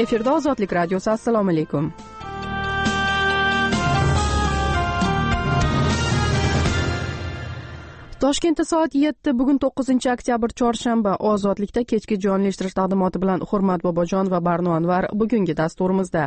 Efirda Ozodlik radiosi. Assalomu alaykum. Toshkentda soat 7, bugun 9-oktyabr chorshanba. Ozodlikda kechki jonli eshittirish taqdimoti bilan Hurmat Bobojon va Barno Anvar bugungi dasturimizda.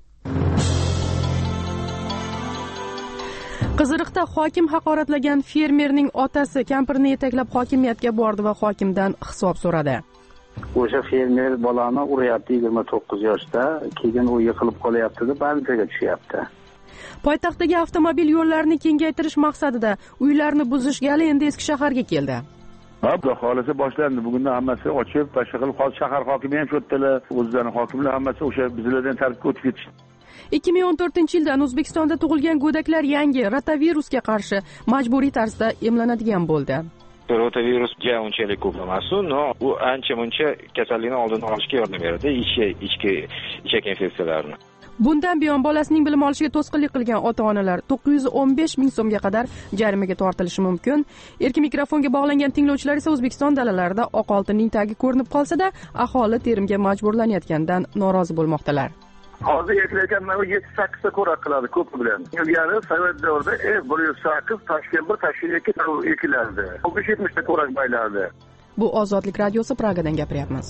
Qiziriqda hokim haqoratlagan fermerning otasi kampirni yetaklab hokimiyatga bordi va hokimdan hisob so'radi. O'sha fermer bolani uryapti 29 yoshda, keyin u yiqilib qolyapti deb bankaga tushyapti. Poytaxtdagi avtomobil yo'llarini kengaytirish maqsadida uylarni buzish gali endi eski shaharga keldi. Xudo xolisa boshlandi. Bugunda hammasi ochib, boshqa qilib shahar hokimi ham cho'tdilar, o'zlarining hokimlar hammasi o'sha bizlardan tarafga o'tib ketishdi. 2014-yildan O'zbekistonda tug'ilgan go'daklar yangi rotavirusga qarshi majburiy tarzda emlanadigan bo'ldi. Rotavirus unchalik ko'p emas, no, u ancha-muncha kasallikni oldini olishga yordam beradi, ichak infeksiyalarini. Bundan buyon bolasining bilim olishiga to'sqinlik qilgan ota-onalar 915 ming so'mga qadar jarimaga tortilishi mumkin. Erkin mikrofonga bog'langan tinglovchilar esa O'zbekiston dalalarida oq oltinning tagi ko'rinib qolsa-da, aholi terimga majburlanayotganidan norozi bo'lmoqdalar. Hozir eklayotganlar 7-8 ta ko'rak qiladi ko'pi bilan. Ilgari Sovet davrida 108, Toshkent 1, Toshkent 2 ekilardi. 70 ta ko'rak baylardi. Bu Ozodlik radiosi, Pragadan gapiryapmiz.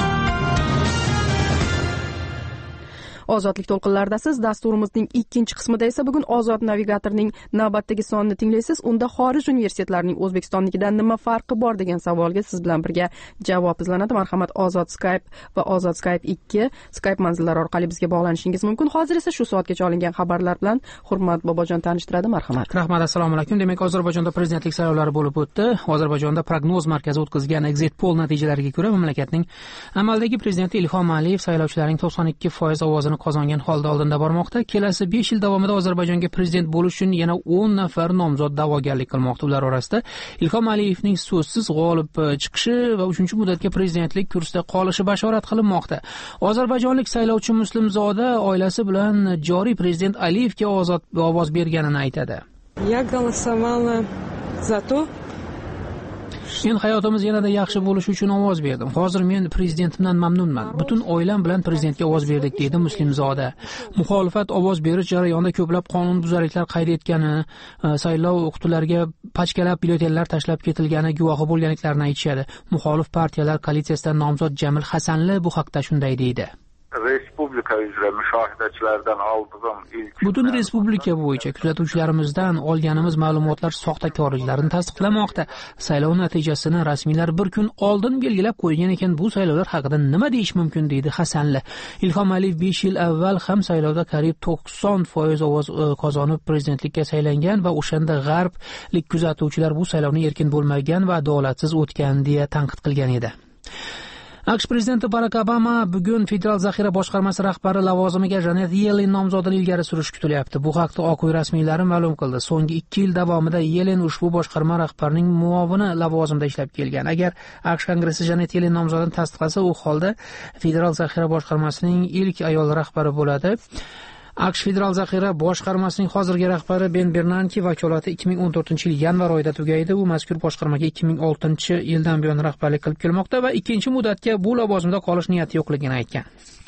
Ozodlik to'lqinlarida siz. Dasturimizning ikkinchi qismida esa bugun Ozod navigatorning navbatdagi sonini tinglaysiz. Unda xorij universitetlarining O'zbekistonnikidan nima farqi bor degan savolga siz bilan birga javob izlanadi. Marhamat, Ozod Skype va Ozod Skype 2 Skype manzillari orqali bizga bog'lanishingiz mumkin. Hozir esa shu soatgacha olingan xabarlar bilan Hurmat Bobojon tanishtiradi. Marhamat. Rahmat, assalomu alaykum. Demak, Ozarbayjonda prezidentlik saylovlari bo'lib o'tdi. Ozarbayjonda prognoz markazi o'tkazgan exit poll natijalariga ko'ra mamlakatning amaldagi prezidenti Ilhom Aliyev saylovchilarning 92% ovozini qozongan holda oldinda bormoqda. Kelasi 5 yil davomida Ozarbayjonga prezident bo'lish uchun yana 10 nafar nomzod da'vogarlik qilmoqda. Ular orasida Ilhom Aliyevning so'zsiz g'olib chiqishi va 3-muddatga prezidentlik kursida qolishi bashorat qilinmoqda. Ozarbayjonlik saylovchi Muslimzoda oilasi bilan joriy prezident Aliyevga ovoz berganini aytadi. Я голосовала за то, Men hayotimiz yanada yaxshi bo'lishi uchun ovoz berdim. Hozir men prezidentimdan mamnunman. Butun oilam bilan prezidentga ovoz berdik, dedi Muslimzoda. Muxolifat ovoz berish jarayonida ko'plab qonunbuzarliklar qayd etgani, saylov huquqlariga pachkalab byulletenlar tashlab ketilgani guvohi bo'lganliklarini aytishadi. Muxolif partiyalar koalitsiyasidan nomzod Jamil Hasanli bu haqda shunday deydi. Respublika ijro mushohidachilardan oldim ilk. Butun respublika bo'yicha kuzatuvchilarimizdan olganimiz ma'lumotlar soxtakorliklarni tasdiqlamoqda. Saylov natijasini rasmiylar bir kun oldin belgilab qo'ygan ekan, bu saylovlar haqida nima deyish mumkin, deydi Hasanli. Ilhom Aliyev 5 yil avval ham saylovda qariyb 90% ovoz qozonib prezidentlikka saylangan va o'shanda g'arblik kuzatuvchilar bu saylovni erkin bo'lmagan va adolatsiz o'tgan deya tanqid qilgan edi. AQSh prezidenti Barak Obama bugun Federal zaxira boshqarmasi rahbari lavozimiga Janet Yellen nomzodini ilgari surish kutilyapti. Bu haqda Oq uy rasmiylari ma'lum qildi. So'nggi 2 yil davomida Yellen ushbu boshqarma rahbarining muovini lavozimida ishlab kelgan. Agar AQSh Kongressi Janet Yellen nomzodini tasdiqlasa, u holda Federal zaxira boshqarmasining ilk ayol rahbari bo'ladi. AQSh Federal zaxira boshqarmasining hozirgi rahbari Ben Bernanke vakolati 2014-yil yanvar oyida tugaydi. U mazkur boshqarmaga 2006-yildan buyon rahbarlik qilib kelmoqda va ikkinchi muddatga bu lavozimda qolish niyati yo'qligini aytgan.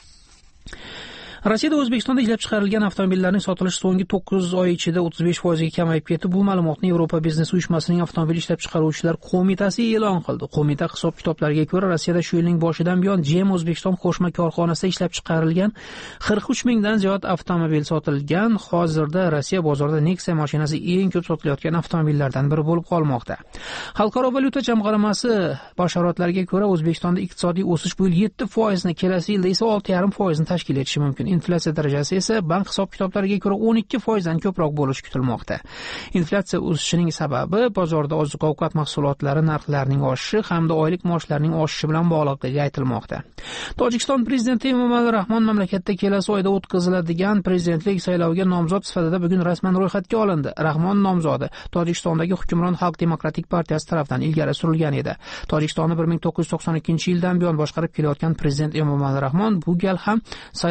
Rossiyada O'zbekistonda ishlab chiqarilgan avtomobillarning sotilishi so'nggi 9 oy ichida 35% ga kamayib ketdi. Bu ma'lumotni Yevropa biznes uyushmasining avtomobil ishlab chiqaruvchilar qo'mitasi e'lon qildi. Qo'mita hisob-kitoblariga ko'ra, Rossiyada shu yilning boshidan buyon GM O'zbekiston qo'shma korxonasida ishlab chiqarilgan 43 mingdan ziyod avtomobil sotilgan. Hozirda Rossiya bozorida Nexia mashinasi eng ko'p sotilayotgan avtomobillardan biri bo'lib qolmoqda. Xalqaro valyuta jamg'armasi bashoratlariga ko'ra, O'zbekistonda iqtisodiy o'sish bu yil 7% ni, kelasi yilda esa 6,5% ni tashkil etishi mumkin. Inflyatsiya darajasi esa bank hisob-kitoblariga ko'ra 12% dan ko'proq bo'lishi kutilmoqda. Inflyatsiya o'sishining sababi bozorda oziq-ovqat mahsulotlari narxlarining oshishi hamda oylik maoshlarning oshishi bilan bog'liqligi aytilmoqda. Tojikiston prezidenti Emomali Rahmon mamlakatda kelasi oyda o'tkaziladigan prezidentlik sayloviga nomzod sifatida bugun rasman ro'yxatga olindi. Rahmon nomzodi Tojikistondagi hukmron Xalq demokratik partiyasi tomonidan ilgari surilgan edi. Tojikistonni 1992-yildan buyon boshqarib kelayotgan prezident Emomali Rahmon bu gal ham saylov orqali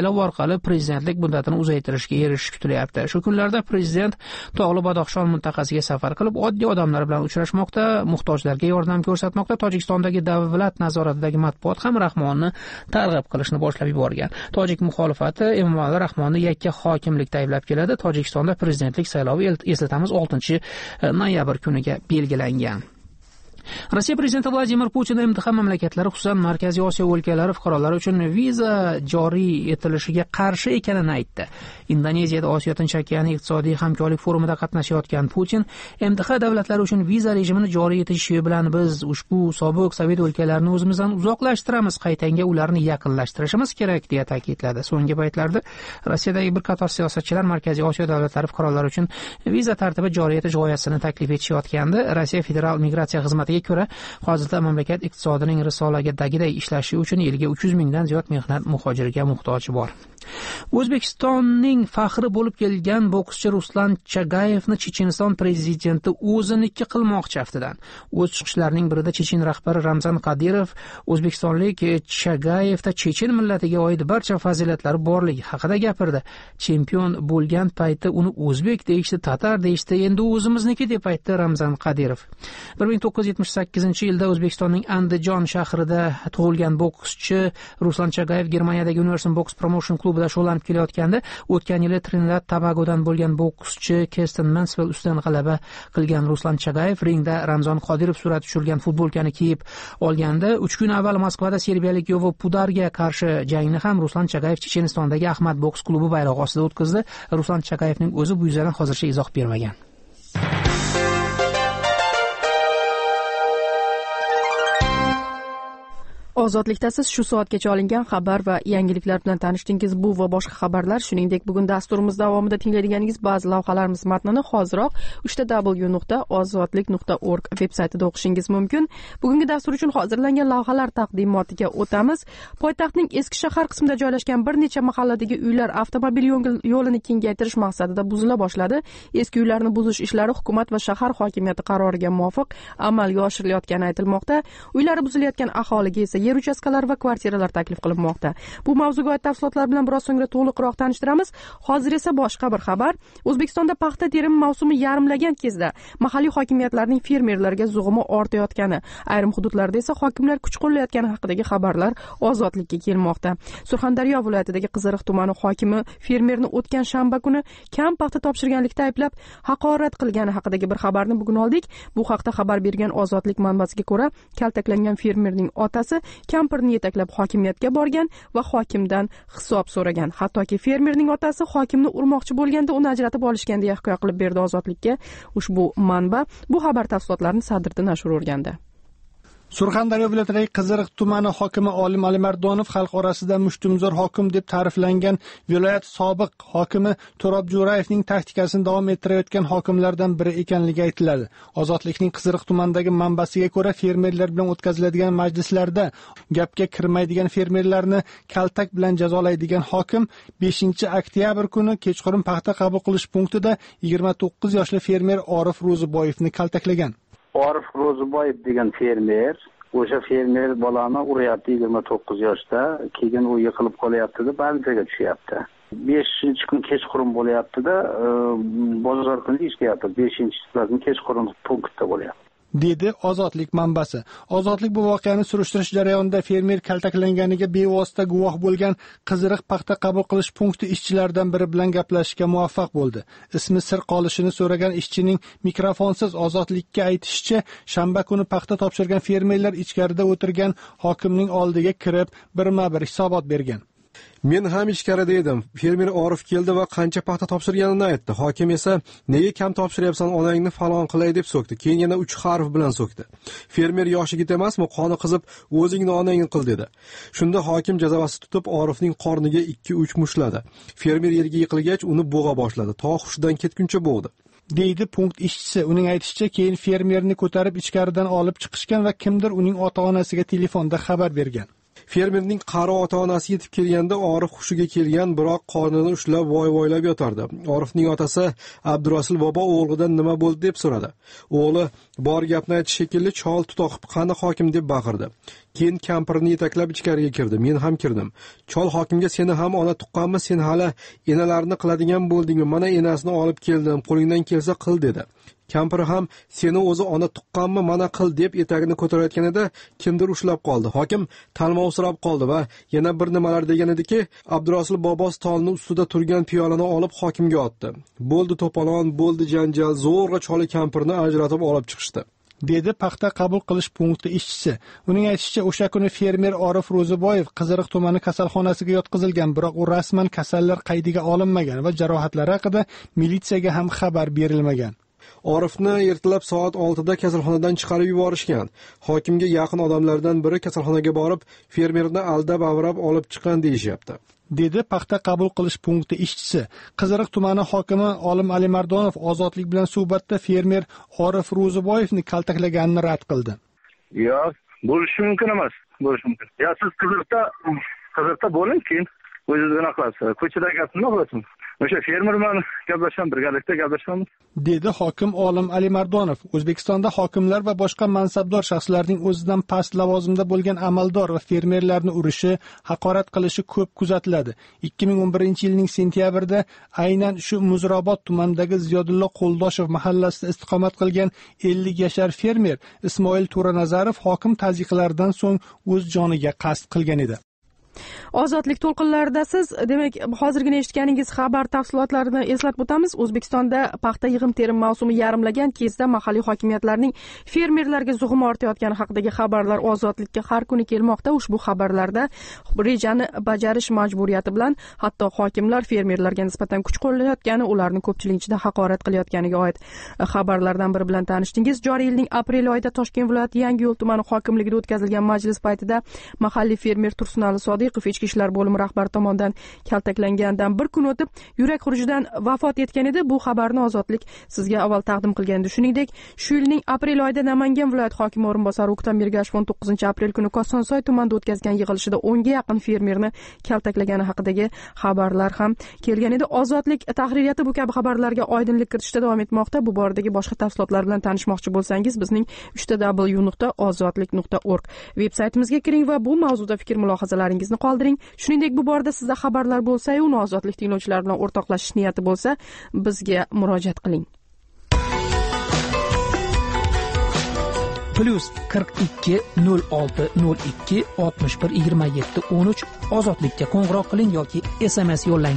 orqali prezidentlik muddatini uzaytirishga erishish kutilyapti. Shu kunlarda prezident Tog'li Badaxshon mintaqasiga safar qilib, oddiy odamlar bilan uchrashmoqda, muhtojlarga yordam ko'rsatmoqda. Tojikistondagi davlat nazoratidagi matbuot ham Rahmonni targ'ib qilishni boshlab yuborgan. Tojik muxolifati Emomali Rahmonni yakka hokimlikda ayblab keladi. Tojikistonda prezidentlik saylovi eslatamiz 6-noyabr kuniga belgilangan. Rossiya prezidenti Vladimir Putin MTH mamlakatlari, xususan Markaziy Osiyo o'lkalari fuqarolari uchun viza joriy etilishiga qarshi ekanini aytdi. Indoneziyada Osiyo Tinch okeani iqtisodiy hamkorlik forumida qatnashayotgan Putin MTH davlatlari uchun viza rejimini joriy etish bilan biz ushbu sobiq Sovet o'lkalarini o'zimizdan uzoqlashtiramiz, qaytanga ularni yaqinlashtirishimiz kerak deya ta'kidladi. So'nggi paytlarda Rossiyadagi bir qator siyosatchilar Markaziy Osiyo davlatlari fuqarolari uchun viza tartibi joriy etish g'oyasini taklif etishayotgandi. Rossiya federal migratsiya xizmatiga ko'ra, hozirda mamlakat iqtisodining risoladagiday ishlashi uchun yilga 300 mingdan ziyod mehnat muhojiriga muhtoji bor. O'zbekistonning faxri bo'lib kelgan bokschi Ruslan Chagayevni Checheniston prezidenti o'ziniki qilmoqchi haftadan. O'z chiqishlarining birida Chechen rahbari Ramzan Qodirov o'zbekistonlik Chagayevda chechen millatiga oid barcha fazilatlari borligi haqida gapirdi. Chempion bo'lgan payti uni o'zbek deyishdi, tatar deyishdi, endi o'zimizniki deb aytdi Ramzan Qodirov. 1978-yilda O'zbekistonning Andijon shahrida tug'ilgan bokschi Ruslan Chagayev Germaniyadagi Universal Box Promotion klubida shug'ullanib kelayotganda, o'tgan yili Trinidad Tobagodan bo'lgan bokschi Kirsten Mansfield ustidan g'alaba qilgan Ruslan Chagayev ringda Ramzan Qodirov surati tushirilgan futbolkani kiyib olganda, 3 kun avval Moskvada serbiyalik Yovo Pudarga qarshi jangni ham Ruslan Chagayev Chechenistondagi Ahmad boks klubi bayrog'i ostida o'tkazdi. Ruslan Chagayevning o'zi bu yuzdan hozircha izoh bermagan. Ozodlikda siz shu soatgacha olingan xabar va yangiliklar bilan tanishdingiz. Bu va boshqa xabarlar, shuningdek bugun dasturimiz davomida tinglaydiganingiz ba'zi lavhalarimiz matnini hoziroq www.ozodlik.org veb-saytida o'qishingiz mumkin. Bugungi dastur uchun hozirlangan lavhalar taqdimotiga o'tamiz. Poytaxtning eski shahar qismida joylashgan bir necha mahalladagi uylar avtomobil yo'lini kengaytirish maqsadida buzila boshladi. Eski uylarni buzish ishlari hukumat va shahar hokimiyati qaroriga muvofiq amalga oshirilayotgani aytilmoqda. Uylari buzilayotgan aholiga esa yer uchastkalari va kvartiralar taklif qilinmoqda. Bu mavzuga oid tafsilotlar bilan biroz so'ngra to'liqroq tanishtiramiz. Hozir esa boshqa bir xabar. O'zbekistonda paxta terimi mavsumi yarimlagan kezda mahalliy hokimiyatlarning fermerlarga zug'umi ortayotgani, ayrim hududlarda esa hokimlar kuch qo'llayotgani haqidagi xabarlar ozodlikka kelmoqda. Surxondaryo viloyatidagi Qiziriq tumani hokimi fermerni o'tgan shanba kuni kam paxta topshirganlikda ayblab haqorat qilgani haqidagi bir xabarni bugun oldik. Bu haqda xabar bergan Ozodlik manbasiga ko'ra, kaltaklangan fermerning otasi kampirni yetaklab hokimiyatga borgan va hokimdan hisob so'ragan. Hattoki fermerning otasi hokimni urmoqchi bo'lganda uni ajratib olishgan deya hikoya qilib berdi Ozodlikka ushbu manba. Bu xabar tafsilotlarini Sadriddin Ashur o'rgandi. Surxondaryo viloyatidagi Qiziriq tumani hokimi Olim Alimardonov xalq orasida mushtumzor hokim deb ta'riflangan viloyat sobiq hokimi To'rob Jo'rayevning taktikasini davom ettirayotgan hokimlardan biri ekanligi aytiladi. Ozodlikning Qiziriq tumanidagi manbasiga ko'ra, fermerlar bilan o'tkaziladigan majlislarda gapga kirmaydigan fermerlarni kaltak bilan jazolaydigan hokim 5-oktyabr kuni kechqurun paxta qabul qilish punktida 29 yoshli fermer Orif Ro'ziboyevni kaltaklagan. Orif Ro'ziboyev degan fermer, o'sha fermer bolani uryapti 29 yoshda, keyin u yiqilib qolyapti-da, bandaga tushyapti. 5-kun kechqurun bo'lyapti-da, bozor kuni ishlayapti. 5-kun kechqurun punktda bo'lyapti. dedi Ozodlik manbasi. Ozodlik bu voqeani surishtirish jarayonida fermer kaltaklanganiga bevosita guvoh bo'lgan Qiziriq paxta qabul qilish punkti ishchilaridan biri bilan gaplashishga muvaffaq bo'ldi. Ismi sir qolishini so'ragan ishchining mikrofonsiz Ozodlikka aytishicha, shanba kuni paxta topshirgan fermerlar ichkarida o'tirgan hokimning oldiga kirib, birma-bir hisobot bergan. Men ham ichkarida edim. Fermer Orif keldi va qancha paxta topshirganini aytdi. Hokim esa nega kam topshiryapsan, onangni falon qilay deb so'kdi. Keyin yana 3 harf bilan so'kdi. Fermer yoshigit emasmi, qoni qizib, o'zingni onangni qil dedi. Shunda hokim jazavasi tutib Orifning qorniga 2-3 mushladi. Fermer yerga yiqilgach uni bo'g'a boshladi. To hushidan ketguncha bo'g'di. deydi punkt ishchisi. Uning aytishicha, keyin fermerni ko'tarib ichkaridan olib chiqishgan va kimdir uning ota-onasiga telefonda xabar bergan. Fermerning qari ota-onasi yetib kelganda Orif hushiga kelgan, biroq qornini ushlab voy-voylab yotardi. Orifning otasi Abdurasul bobo o'g'lidan nima bo'ldi deb so'radi. O'g'li bor gapni aytish shekilli chol tutoqib qani hokim deb baqirdi. Keyin kampirini yetaklab ichkariga kirdi. Men ham kirdim. Chol hokimga seni ham ona tuqqanmi, sen hali enalarni qiladigan bo'ldingmi? Mana enasini olib keldim, qo'lingdan kelsa qil dedi. Kampir ham seni o'zi ona tuqqanmi, mana qil deb etagini ko'tarayotganida kimdir ushlab qoldi. Hokim talmovsirab qoldi va yana bir nimalar degan ediki, Abdurasul bobo stolning ustida turgan piyolani olib hokimga otdi. Bo'ldi to'polon, bo'ldi janjal, zo'rg'a choli kampirni ajratib olib chiqishdi. Dedi paxta qabul qilish punkti ishchisi. Uning aytishicha, o'sha kuni fermer Orif Ro'ziboyev Qiziriq tumani kasalxonasiga yotqizilgan, biroq u rasman kasallar qaydiga olinmagan va jarohatlari haqida militsiyaga ham xabar berilmagan. Orifni ertalab soat 6 da kasalxonadan chiqarib yuborishgan. Hokimga yaqin odamlardan biri kasalxonaga borib, fermerni aldab-avrab olib chiqqan deyishyapti. Dedi paxta qabul qilish punkti ishchisi. Qiziriq tumani hokimi Olim Alimardonov ozodlik bilan suhbatda fermer Orif Ro'ziboyevni kaltaklaganini rad qildi. Yo'q, bo'lishi mumkin emas. Bo'lishi mumkin. Ya siz Qiziriqda bo'ling, keyin o'zingiz nima qilasiz? Ko'chada gapni nima qilasiz? O'sha fermer bilan gaplashamiz, birgalikda gaplashamiz. Dedi hokim Olim Alimardonov. O'zbekistonda hokimlar va boshqa mansabdor shaxslarning o'zidan past lavozimda bo'lgan amaldor va fermerlarni urishi, haqorat qilishi ko'p kuzatiladi. 2011-yilning sentyabrida aynan shu Muzrabot tumanidagi Ziyodullo Qo'ldoshev mahallasida istiqomat qilgan 50 yashar fermer Ismoil To'ranazarov hokim tazyiqlaridan so'ng o'z joniga qasd qilgan edi. Ozodlik to'lqinlarida siz, demak, hozirgina eshitganingiz xabar tafsilotlarini eslatib o'tamiz. O'zbekistonda paxta yig'im-terim mavsumi yarimlagan kezda mahalliy hokimiyatlarning fermerlarga zug'um ortayotgani haqidagi xabarlar ozodlikka har kuni kelmoqda. Ushbu xabarlarda rejani bajarish majburiyati bilan hatto hokimlar fermerlarga nisbatan kuch qo'llayotgani, ularni ko'pchilik ichida haqorat qilayotganiga oid xabarlardan biri bilan tanishdingiz. Joriy yilning aprel oyida Toshkent viloyati Yangiyo'l tumani hokimligida o'tkazilgan majlis paytida mahalliy fermer Tursunali Sodiqov ichki ishlar bo'limi rahbari tomonidan kaltaklangandan bir kun o'tib yurak xurujidan vafot etgan edi. Bu xabarni Ozodlik sizga avval taqdim qilgandi. Shuningdek, shu yilning aprel oyida Namangan viloyat hokimi o'rinbosari O'ktam Mirgashev 19-aprel kuni Kosonsoy tumanida o'tkazgan yig'ilishida 10 ga yaqin fermerni kaltaklagani haqidagi xabarlar ham kelgan edi. Ozodlik tahririyati bu kabi xabarlarga oydinlik kiritishda davom etmoqda. Bu boradagi boshqa tafsilotlar bilan tanishmoqchi bo'lsangiz, bizning www.ozodlik.org veb-saytimizga kiring va bu mavzuda fikr mulohazalaringizni qoldiring. Shuningdek, bu borada sizda xabarlar bo'lsa-yu, uni Ozodlik tinglovchilari bilan o'rtoqlashish niyati bo'lsa, bizga murojaat qiling. +42 06 02 61 27 13 Ozodlikka qo'ng'iroq qiling yoki SMS yo'llang.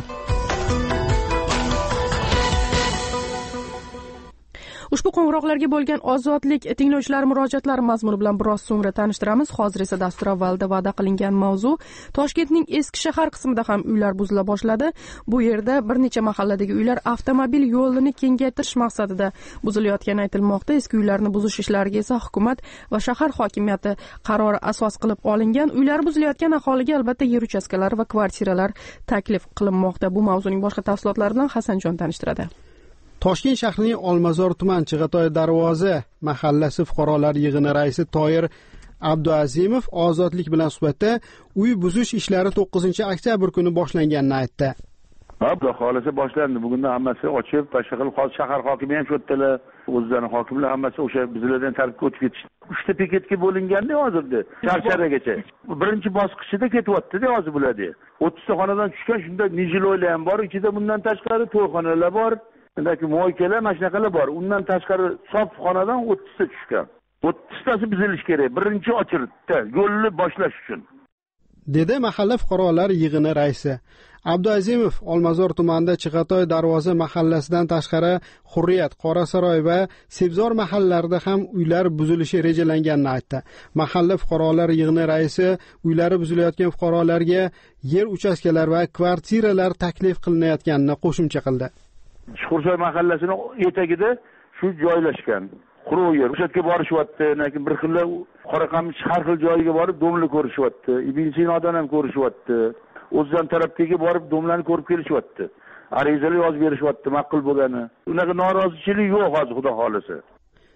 Ushbu qo'ng'iroqlarga bo'lgan Ozodlik tinglovchilari murojaatlari mazmuni bilan biroz so'ngra tanishtiramiz. Hozir esa dastur avvalida va'da qilingan mavzu Toshkentning eski shahar qismida ham uylar buzila boshladi. Bu yerda bir necha mahalladagi uylar avtomobil yo'lini kengaytirish maqsadida buzilayotgani aytilmoqda. Eski uylarni buzish ishlariga esa hukumat va shahar hokimiyati qarori asos qilib olingan. Uylar buzilayotgan aholiga albatta yer uchastkalari va kvartiralar taklif qilinmoqda. Bu mavzuning boshqa tafsilotlari bilan Hasanjon tanishtiradi. Toshkent shahrining Olmazor tuman Chig'atoy darvoza mahallasi fuqarolar yig'ini raisi Toyir Abduazimov Ozodlik bilan suhbatda uy buzish ishlari 9-oktyabr kuni boshlanganini aytdi. Xudo xolisa boshlandi. Bugunda hammasi ochib, shahar hokimi ham shoddilar, o'zlarining hokimlar hammasi o'sha bizlardan tarafga o'tib ketishdi. 3 ta bekatga bo'linganda hozirda Charcharagacha. Birinchi bosqichida ketyapti-da hozir bularda. 30 ta xonadan tushgan, shunda nijiloylar ham bor, ichida bundan tashqari to'yxonalar bor. Ndaki moykalar, mashinaqalar bor. Undan tashqari sof xonadan 30 ta tushgan. 30 tasi buzilish kerak. Birinchi ochirdi, yo'lni boshlash uchun. Dedi mahalla fuqarolar yig'ini raisi. Abduazimov Olmazor tumanida Chig'atoy darvoza mahallasidan tashqari Hurriyat, Qorasaroy va Sebzor mahallalarida ham uylar buzilishi rejalanganini aytdi. Mahalla fuqarolar yig'ini raisi uylari buzilayotgan fuqarolarga yer uchastkalari va kvartiralar taklif qilinayotganini qo'shimcha qildi. Chuqursoy mahallasining etagida shu joylashgan. Quruq yer. O'sha yerga borishyapti, lekin bir xillar Qoraqamish har xil joyiga borib domla ko'rishyapti. Ibn Sinodan ham ko'rishyapti. O'zdan tarafdagi borib domlarni ko'rib kelishyapti. Arizalar yozib berishyapti, ma'qul bo'lgani. Unaqa norozichilik yo'q hozir, xudo xolisa.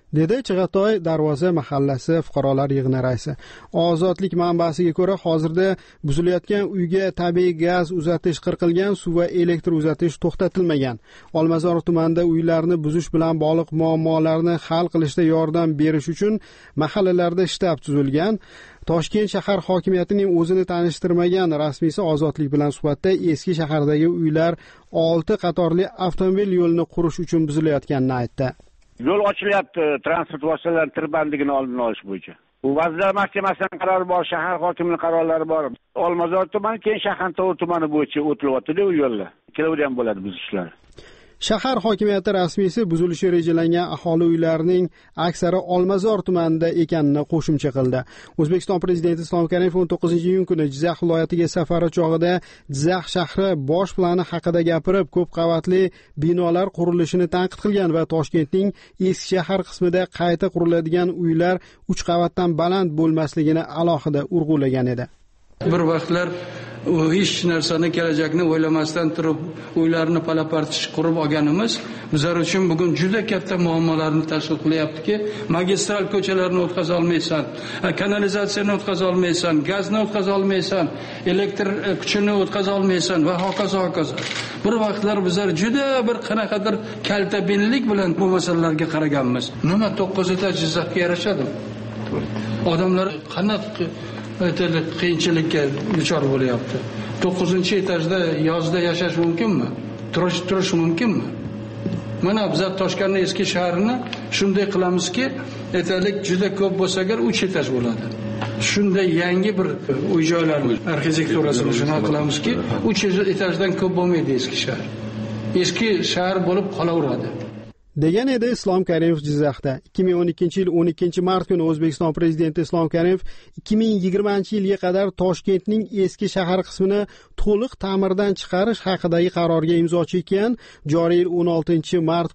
dedi Chig'atoy Darvoza mahallasi fuqarolar yig'ini raisi. Ozodlik manbasiga ko'ra, hozirda buzilayotgan uyga tabiiy gaz uzatish qirqilgan, suv va elektr uzatish to'xtatilmagan. Olmazor tumanida uylarni buzish bilan bog'liq muammolarni hal qilishda yordam berish uchun mahallalarda shtab tuzilgan. Toshkent shahar hokimiyatining o'zini tanishtirmagan rasmiysi Ozodlik bilan suhbatda eski shahardagi uylar 6 qatorli avtomobil yo'lini qurish uchun buzilayotganini aytdi. Yo'l ochilyapti transport vositalari tirbandligini oldini olish bo'yicha. Bu Vazirlar Mahkamasining qarori bor, shahar hokimining qarorlari bor. Olmazor tumani, keyin Shahardor tumani bo'yicha o'tilyapti-da u yo'llar. Ikkalada ham bo'ladi buzishlar. Shahar hokimiyati rasmiysi buzilishi rejalangan aholi uylarining aksari Olmazor tumanida ekanini qo'shimcha qildi. O'zbekiston prezidenti Islom Karimov 19-iyun kuni Jizzax viloyatiga safari chog'ida Jizzax shahri bosh plani haqida gapirib, ko'p qavatli binolar qurilishini tanqid qilgan va Toshkentning eski shahar qismida qayta quriladigan uylar 3 qavatdan baland bo'lmasligini alohida urg'ulagan edi. Bir vaqtlar hech narsani kelajakni o'ylamasdan turib uylarni palapartish qurib olganimiz bizlar uchun bugun juda katta muammolarni tashkil qilyaptiki, magistral ko'chalarni o'tkaza olmaysan, kanalizatsiyani o'tkaza olmaysan, gazni o'tkaza olmaysan, elektr kuchini o'tkaza olmaysan va hokazo hokazo. Bir vaqtlar bizlar juda bir qanaqadir kaltabinlik bilan bu masalalarga qaraganmiz. Nima 9 etaj Jizzaxga yarashadi? Odamlar qanaqa qiyinchilikka duchor bo'lyapti. 9-etajda yozda yashash mumkinmi? Turish mumkinmi? Mana biz Toshkentning eski shahrini shunday qilamizki, etalik juda ko'p bo'lsa agar 3 etaj bo'ladi. Shunday yangi bir uy-joylar arxitekturasini shunday qilamizki, 3 etajdan ko'p bo'lmaydi eski shahar. Eski shahar bo'lib qolaveradi. degan edi Islom Karimov Jizzaxda. 2012-yil 12-mart kuni O'zbekiston prezidenti Islom Karimov 2020-yilga qadar Toshkentning eski shahar qismini to'liq ta'mirdan chiqarish haqidagi qarorga imzo chekkan. Joriy yil 16-mart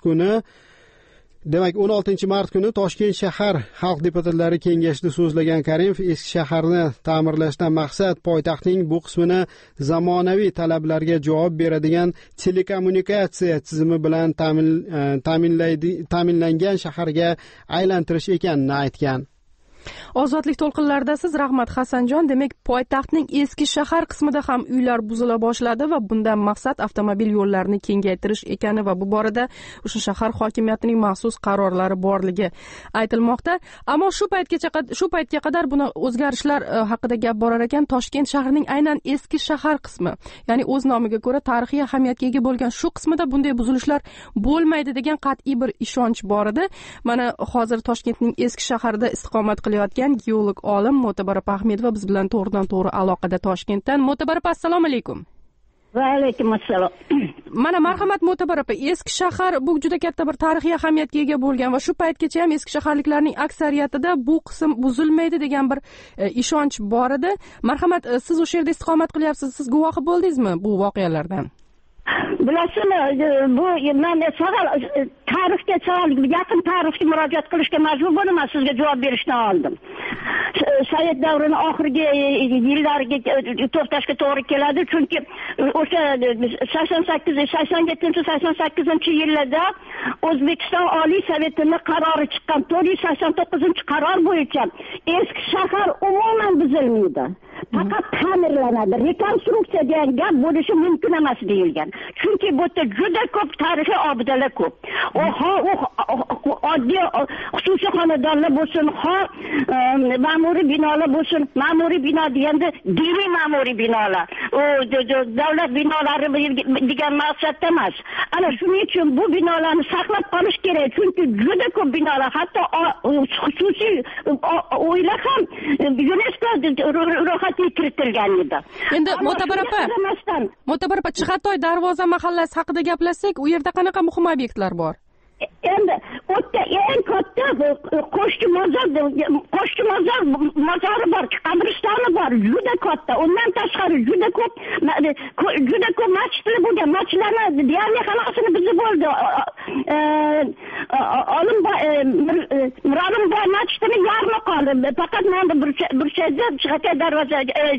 kuni Toshkent shahar xalq deputatlari kengashida so'zlagan Karimov eski shaharni ta'mirlashdan maqsad poytaxtning bu qismini zamonaviy talablarga javob beradigan telekommunikatsiya tizimi bilan ta'minlangan shaharga aylantirish ekanini aytgan. Ozodlik to'lqinlarida siz Rahmat Hasanjon, demak poytaxtning eski shahar qismida ham uylar buzila boshladi va bundan maqsad avtomobil yo'llarini kengaytirish ekani va bu borada o'sha shahar hokimiyatining maxsus qarorlari borligi aytilmoqda. Ammo shu paytga qadar buni o'zgarishlar haqida gap borar ekan, Toshkent shahrining aynan eski shahar qismi, ya'ni o'z nomiga ko'ra tarixiy ahamiyatga ega bo'lgan shu qismida bunday buzilishlar bo'lmaydi degan qat'iy bir ishonch bor edi. Mana hozir Toshkentning eski shaharida istiqomat qilayotgan geolog olim Mo'tabar Ahmedova biz bilan to'g'ridan-to'g'ri aloqada Toshkentdan. Mo'tabar, assalomu alaykum. Va alaykum assalom. Mana marhamat Mo'tabar, eski shahar bu juda katta bir tarixiy ahamiyatga ega bo'lgan va shu paytgacha ham eski shaharliklarning aksariyatida bu qism buzilmaydi degan bir ishonch bor edi. Marhamat, siz o'sha yerda istiqomat qilyapsiz, siz guvohi bo'ldingizmi bu voqealardan? Bilasizmi, bu men tarixga yaqin tarixga murojaat qilishga majbur bo'laman, sizga javob berishdan oldin. Sovet davrini oxirgi yillariga to'xtashga to'g'ri keladi, chunki o'sha 87-88-yillarda O'zbekiston Oliy Sovetining qarori chiqqan 489-qaror bo'yicha eski shahar umuman buzilmaydi. Faqat ta'mirlanadi. Rekonstruksiya degan gap bo'lishi mumkin emas deyilgan. Chunki bu yerda juda ko'p tarixiy obidalar ko'p. Oddiy xususiy xonadonlar bo'lsin, ma'muriy binolar bo'lsin. Ma'muriy bino deganda diniy ma'muriy binolar. Davlat binolari degan maqsadda emas. Ana shuning uchun bu binolarni saqlab qolish kerak. Chunki juda ko'p binolar, hatto xususiy uylar ham UNESCO ro'yxatga kiritilgan edi. Endi Mo'tabar opa, Chig'atoy Darvoza mahallasi haqida gaplashsak, u yerda qanaqa muhim obyektlar bor? Endi o'tda eng katta qo'shchi mozori bor, qabristoni bor, juda katta. Undan tashqari juda ko'p masjidlar bo'lgan. Masjidlarning deyarli hammasini buzib bo'ldi. Mirolimboy masjid vaqtini yarmi qoldi. Faqat mana burchakda Chig'atoy darvoza,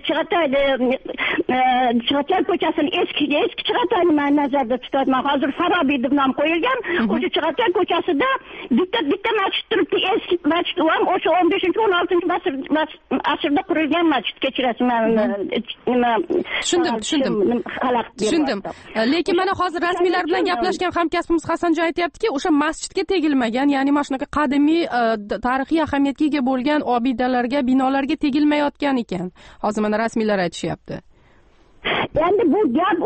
Chig'atoy ko'chasini eski Chig'atoyni men nazarda tutyapman. Hozir Farobiy deb nom qo'yilgan. O'sha Chig'atoy ko'chasida bitta masjid turibdi. Eski masjid ham o'sha 15-16-asrda qurilgan masjid. Kechirasiz, tushundim. Lekin mana hozir rasmiylar bilan gaplashgan hamkasbimiz Hasanjon aytayaptiki, o'sha masjidga tegilmagan, ya'ni mana shunaqa qadimiy tarixiy ahamiyatga ega bo'lgan obidalarga, binolarga tegilmayotgan ekan. Hozir mana rasmiylar aytishyapti. Endi bu gap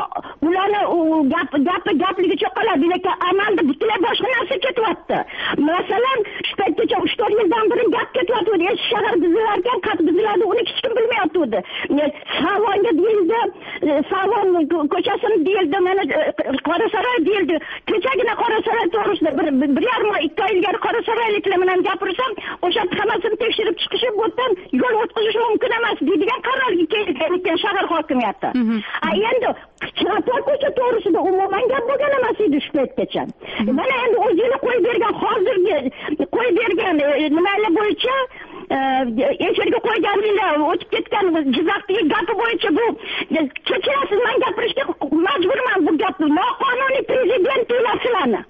ularni gapligicha qoladi, lekin amalda butunlay boshqa narsa ketyapti. Masalan, shu paytgacha 3-4 yildan beri gap ketyapti. Eski shahar buzilarkan, qat buziladi, uni hech kim bilmayapti. Savonga deyildi, Savon ko'chasini deyildi, mana Qorasaroy deyildi. Kechagina Qorasaroy to'g'risida bir yarim oy, 2 oy ilgari Qorasaroyliklar bilan gapirsam, o'sha hammasini tekshirib chiqishi bo'tdan yo'l o'tkazish mumkin emas deydigan qarorga kelgan ekan shahar hokimiyati. Endi Chig'atoy ko'cha to'g'risida umuman gap bo'lgan emas edi shu paytgacha. Mana endi o'zini qo'yib bergan, hozirgi qo'yib bergan nimalar bo'yicha efirga qo'yganinglar o'tib ketgan Jizzaxdagi gapi bo'yicha bu kechirasiz, men gapirishga majburman. Bu gapni noqonuniy prezident deyapsizlarni.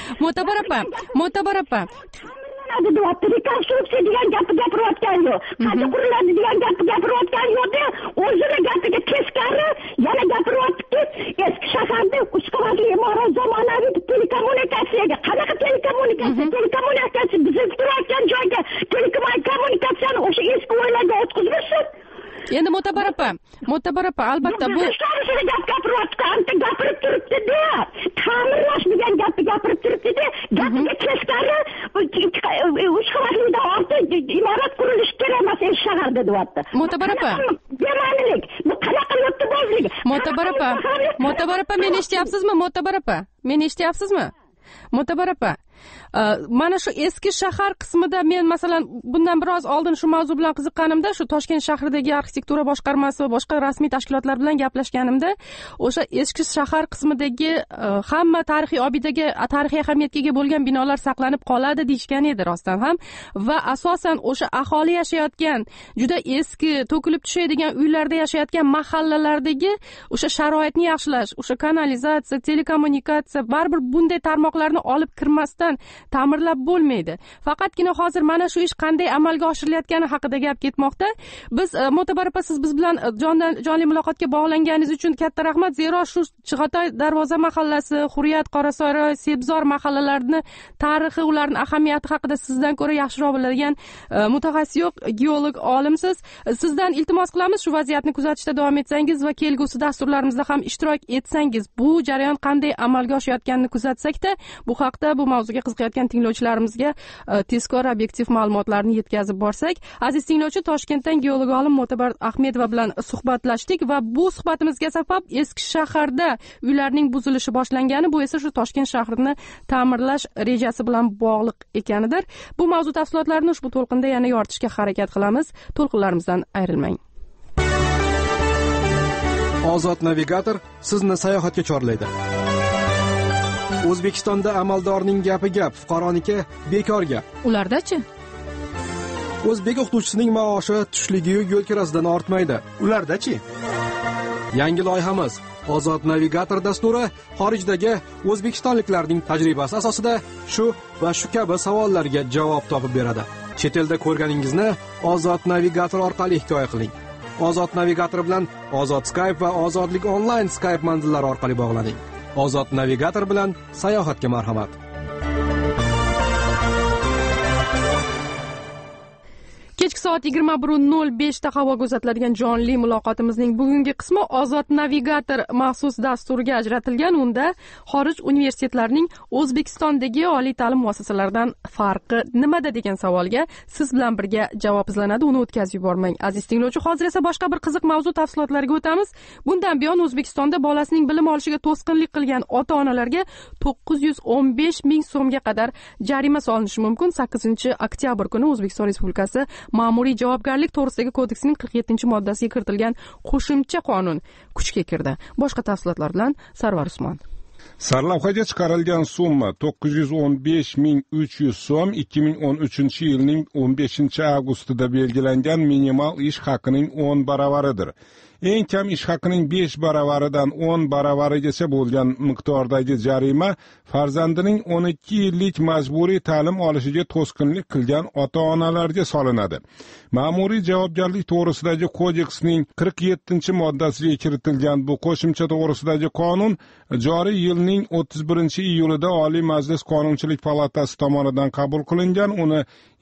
Mo'tabar opa rekonstruksiya degan gapni gapirayotgan yo'q, qayta quriladi degan gapni gapirayotgan yo'q-da, o'zini gapiga teskari yana gapiryapti. Eski shaharda 3 qavatli imorat zamonaviy telekommunikatsiyaga, qanaqa telekommunikatsiya bizib turayotgan joyga telekommunikatsiyani o'sha eski o'ylarga o'tkazishsin. Endi Mo'tabar opa, albatta bu gapirib turibdi-da. Ta'mirlash degan gapni gapirib turibdi-da. Gapiga teskari 3 qavatlidan ortiq imorat qurilishi kerak emas eski shaharda deyapti. Mo'tabar opa, be'ma'nilik. Bu qanaqa yurtbozlik? Mo'tabar opa, meni eshityapsizmi? Mo'tabar opa, mana shu eski shahar qismida men masalan bundan biroz oldin shu mavzu bilan qiziqqanimda, shu Toshkent shahridagi arxitektura boshqarmasi va boshqa rasmiy tashkilotlar bilan gaplashganimda, o'sha eski shahar qismidagi hamma tarixiy obidaga, tarixiy ahamiyatga ega bo'lgan binolar saqlanib qoladi deyishgan edi rostdan ham, va asosan o'sha aholi yashayotgan, juda eski, to'kilib tushadigan uylarda yashayotgan mahallalardagi o'sha sharoitni yaxshilash, o'sha kanalizatsiya, telekommunikatsiya, baribir bunday tarmoqlarni olib kirmasdan ta'mirlab bo'lmaydi. Faqatgina hozir mana shu ish qanday amalga oshirilayotgani haqida gap ketmoqda. Biz Mo'tabar opa, siz biz bilan jonli muloqotga bog'langaningiz uchun katta rahmat. Zero shu Chig'atoy darvoza mahallasi, Hurriyat, Qorasaroy, Sebzor mahallalarini tarixi, ularning ahamiyati haqida sizdan ko'ra yaxshiroq biladigan mutaxassis yo'q, geolog olimsiz. Sizdan iltimos qilamiz, shu vaziyatni kuzatishda davom etsangiz va kelgusi dasturlarimizda ham ishtirok etsangiz, bu jarayon qanday amalga oshayotganini kuzatsak-da, bu haqda, bu mavzuga qiziqayotgan tinglovchilarimizga tezkor obyektiv ma'lumotlarni yetkazib borsak. Aziz tinglovchi, Toshkentdan geolog olim Mo'tabar Ahmedova bilan suhbatlashdik va bu suhbatimizga sabab eski shaharda uylarning buzilishi boshlangani, bu esa shu Toshkent shahrini ta'mirlash rejasi bilan bog'liq ekanidir. Bu mavzu tafsilotlarini ushbu to'lqinda yana yoritishga harakat qilamiz. To'lqinlarimizdan ayrilmang. Ozod navigator sizni sayohatga chorlaydi. O'zbekistonda amaldorning gapi gap, fuqaroniki bekor gap. Ulardachi? O'zbek o'qituvchisining maoshi tushligi yo'l kirasidan ortmaydi. Ulardachi? Yangi loyihamiz Ozod navigator dasturi xorijdagi o'zbekistonliklarning tajribasi asosida shu va shu kabi savollarga javob topib beradi. Chet elda ko'rganingizni Ozod navigator orqali hikoya qiling. Ozod navigator bilan Ozod Skype va Ozodlik onlayn Skype manzillari orqali bog'laning. Ozod navigator bilan sayohatga marhamat. Kechki soat 21:05 da havoga uzatiladigan jonli muloqotimizning bugungi qismi Ozod navigator maxsus dasturiga ajratilgan. Unda xorij universitetlarining O'zbekistondagi oliy ta'lim muassasalaridan farqi nimada degan savolga siz bilan birga javob izlanadi. Uni o'tkazib yubormang aziz tinglovchi. Hozir esa boshqa bir qiziq mavzu tafsilotlariga o'tamiz. Bundan buyon O'zbekistonda bolasining bilim olishiga to'sqinlik qilgan ota-onalarga 915 ming so'mga qadar jarima solinishi mumkin. 8-oktyabr kuni O'zbekiston Respublikasi Ma'muriy javobgarlik to'g'risidagi kodeksining 47-moddasiga kiritilgan qo'shimcha qonun kuchga kirdi. Boshqa tafsilotlar bilan Sarvar Usmon. Sarlavhaga chiqarilgan summa 915.300 so'm 2013-yilning 15-avgustida belgilangan minimal ish haqining 10 baravaridir. Eng kam ish haqining 5 baravaridan 10 baravarigacha bo'lgan miqdordagi jarima farzandining 12 yillik majburiy ta'lim olishiga to'sqinlik qilgan ota-onalarga solinadi. Ma'muriy javobgarlik to'g'risidagi kodeksning 47-moddasiga kiritilgan bu qo'shimcha to'g'risidagi qonun joriy yilning 31-iyulida Oliy Majlis Qonunchilik palatasi tomonidan qabul qilingan, uni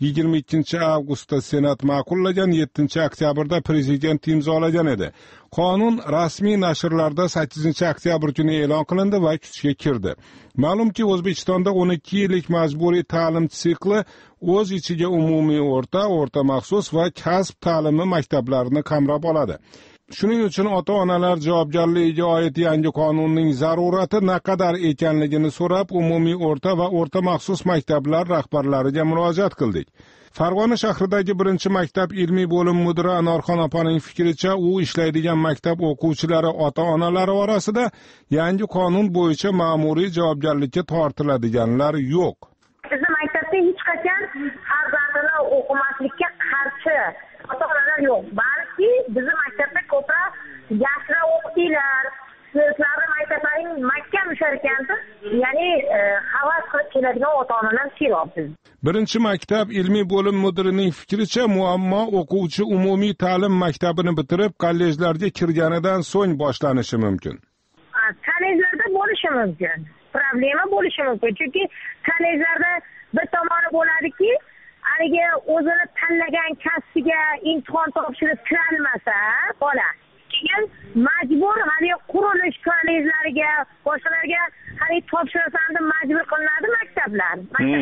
22-avgustda Senat ma'qullagan, 7-oktyabrda prezident imzolagan edi. Qonun rasmiy nashrlarda 8-oktyabr kuni e'lon qilindi va kuchga kirdi. Ma'lumki, O'zbekistonda 12 yillik majburiy ta'lim sikli o'z ichiga umumiy o'rta maxsus va kasb ta'limi maktablarini qamrab oladi. Shuning uchun ota-onalar javobgarligiga oid yangi qonunning zarurati naqadar ekanligini so'rab, umumiy o'rta va o'rta maxsus maktablar rahbarlariga murojaat qildik. Farg'ona shahridagi 1-maktab ilmiy bo'lim mudiri Anorxon opaning fikricha, u ishlaydigan maktab o'quvchilari ota-onalari orasida yangi qonun bo'yicha ma'muriy javobgarlikka tortiladiganlar yo'q. Bizning maktabda hech qachon farzandini o'qimaslikka qarshi ota-onalar yo'q. Balki bizning maktabda ko'proq yoshlar o'qitinglar, sizlarning maktablaring mahkam ishlar ekansiz, ya'ni havas qilib keladigan ota-onalar ko'p. 1-maktab ilmiy bo'lim mudirining fikricha, muammo o'quvchi umumiy ta'lim maktabini bitirib kollejlarga kirganidan so'ng boshlanishi mumkin. Kollejlarda bo'lishi mumkin. Problema bo'lishi mumkin. Chunki kollejlarda bir tomoni bo'ladiki, haligi o'zini tanlagan kasbiga imtihon topshirib kirolmasa bola, keyin majbur haligi qurilish kollejlariga, boshqalarga haligi topshirasan deb majbur qilinadi maktablar.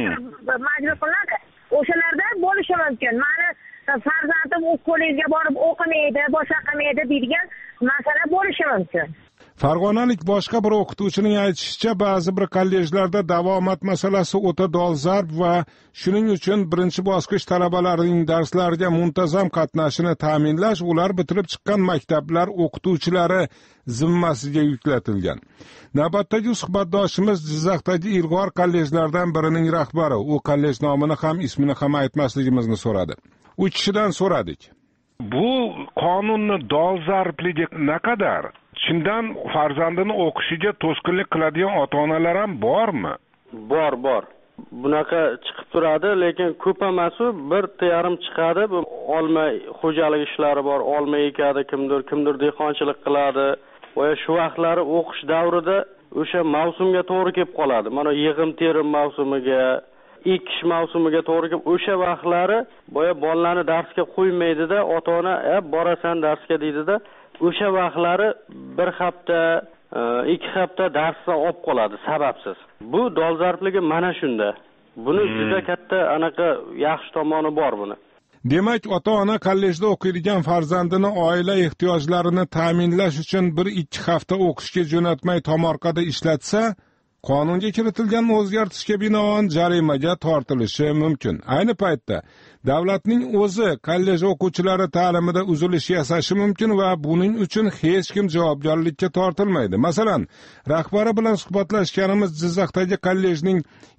Majbur qilinadi. O'shalarda bo'lishi mumkin. Mani farzandim u kollejga borib o'qimaydi, boshqa qilmaydi deydigan masala bo'lishi mumkin. Farg'onalik boshqa bir o'qituvchining aytishicha, ba'zi bir kollejlarda davomat masalasi o'ta dolzarb va shuning uchun birinchi bosqich talabalarining darslariga muntazam qatnashini ta'minlash ular bitirib chiqqan maktablar o'qituvchilari zimmasiga yuklatilgan. Navbatdagi suhbatdoshimiz Jizzaxdagi ilg'or kollejlardan birining rahbari. U kollej nomini ham ismini ham aytmasligimizni so'radi. U kishidan so'radik. Bu qonunni dolzarbligi naqadar? Shundan farzandini o'qishiga to'sqinlik qiladigan ota-onalar ham bormi? Bor. Bunaqa chiqib turadi, lekin ko'p emas, bir yarim chiqadi. Bu olma xo'jalik ishlari bor, olma ekadi, kimdir dehqonchilik qiladi. Va shu vaqtlari o'qish davrida o'sha mavsumga to'g'ri kelib qoladi. Mana yig'im-terim mavsumiga, ekish mavsumiga to'g'ri kelib, o'sha vaqtlari boya bolalarni darsga qo'ymaydi-da, ota-ona borasan darsga deydi-da. O'sha vaqtlari bir hafta, 2 hafta darsdan olib qoladi sababsiz. Bu dolzarbligi mana shunda. Buni juda katta anaqa yaxshi tomoni bor buni. Demak, ota-ona kollejda o'qiydigan farzandini oila ehtiyojlarini ta'minlash uchun 1-2 hafta o'qishga jo'natmay tomorqada ishlatsa, qonunga kiritilgan o'zgartishga binoan jarimaga tortilishi mumkin. Ayni paytda davlatning o'zi kollej o'quvchilari ta'limida uzilish yasashi mumkin va buning uchun hech kim javobgarlikka tortilmaydi. Masalan, rahbari bilan suhbatlashganimiz Jizzaxdagi kollejning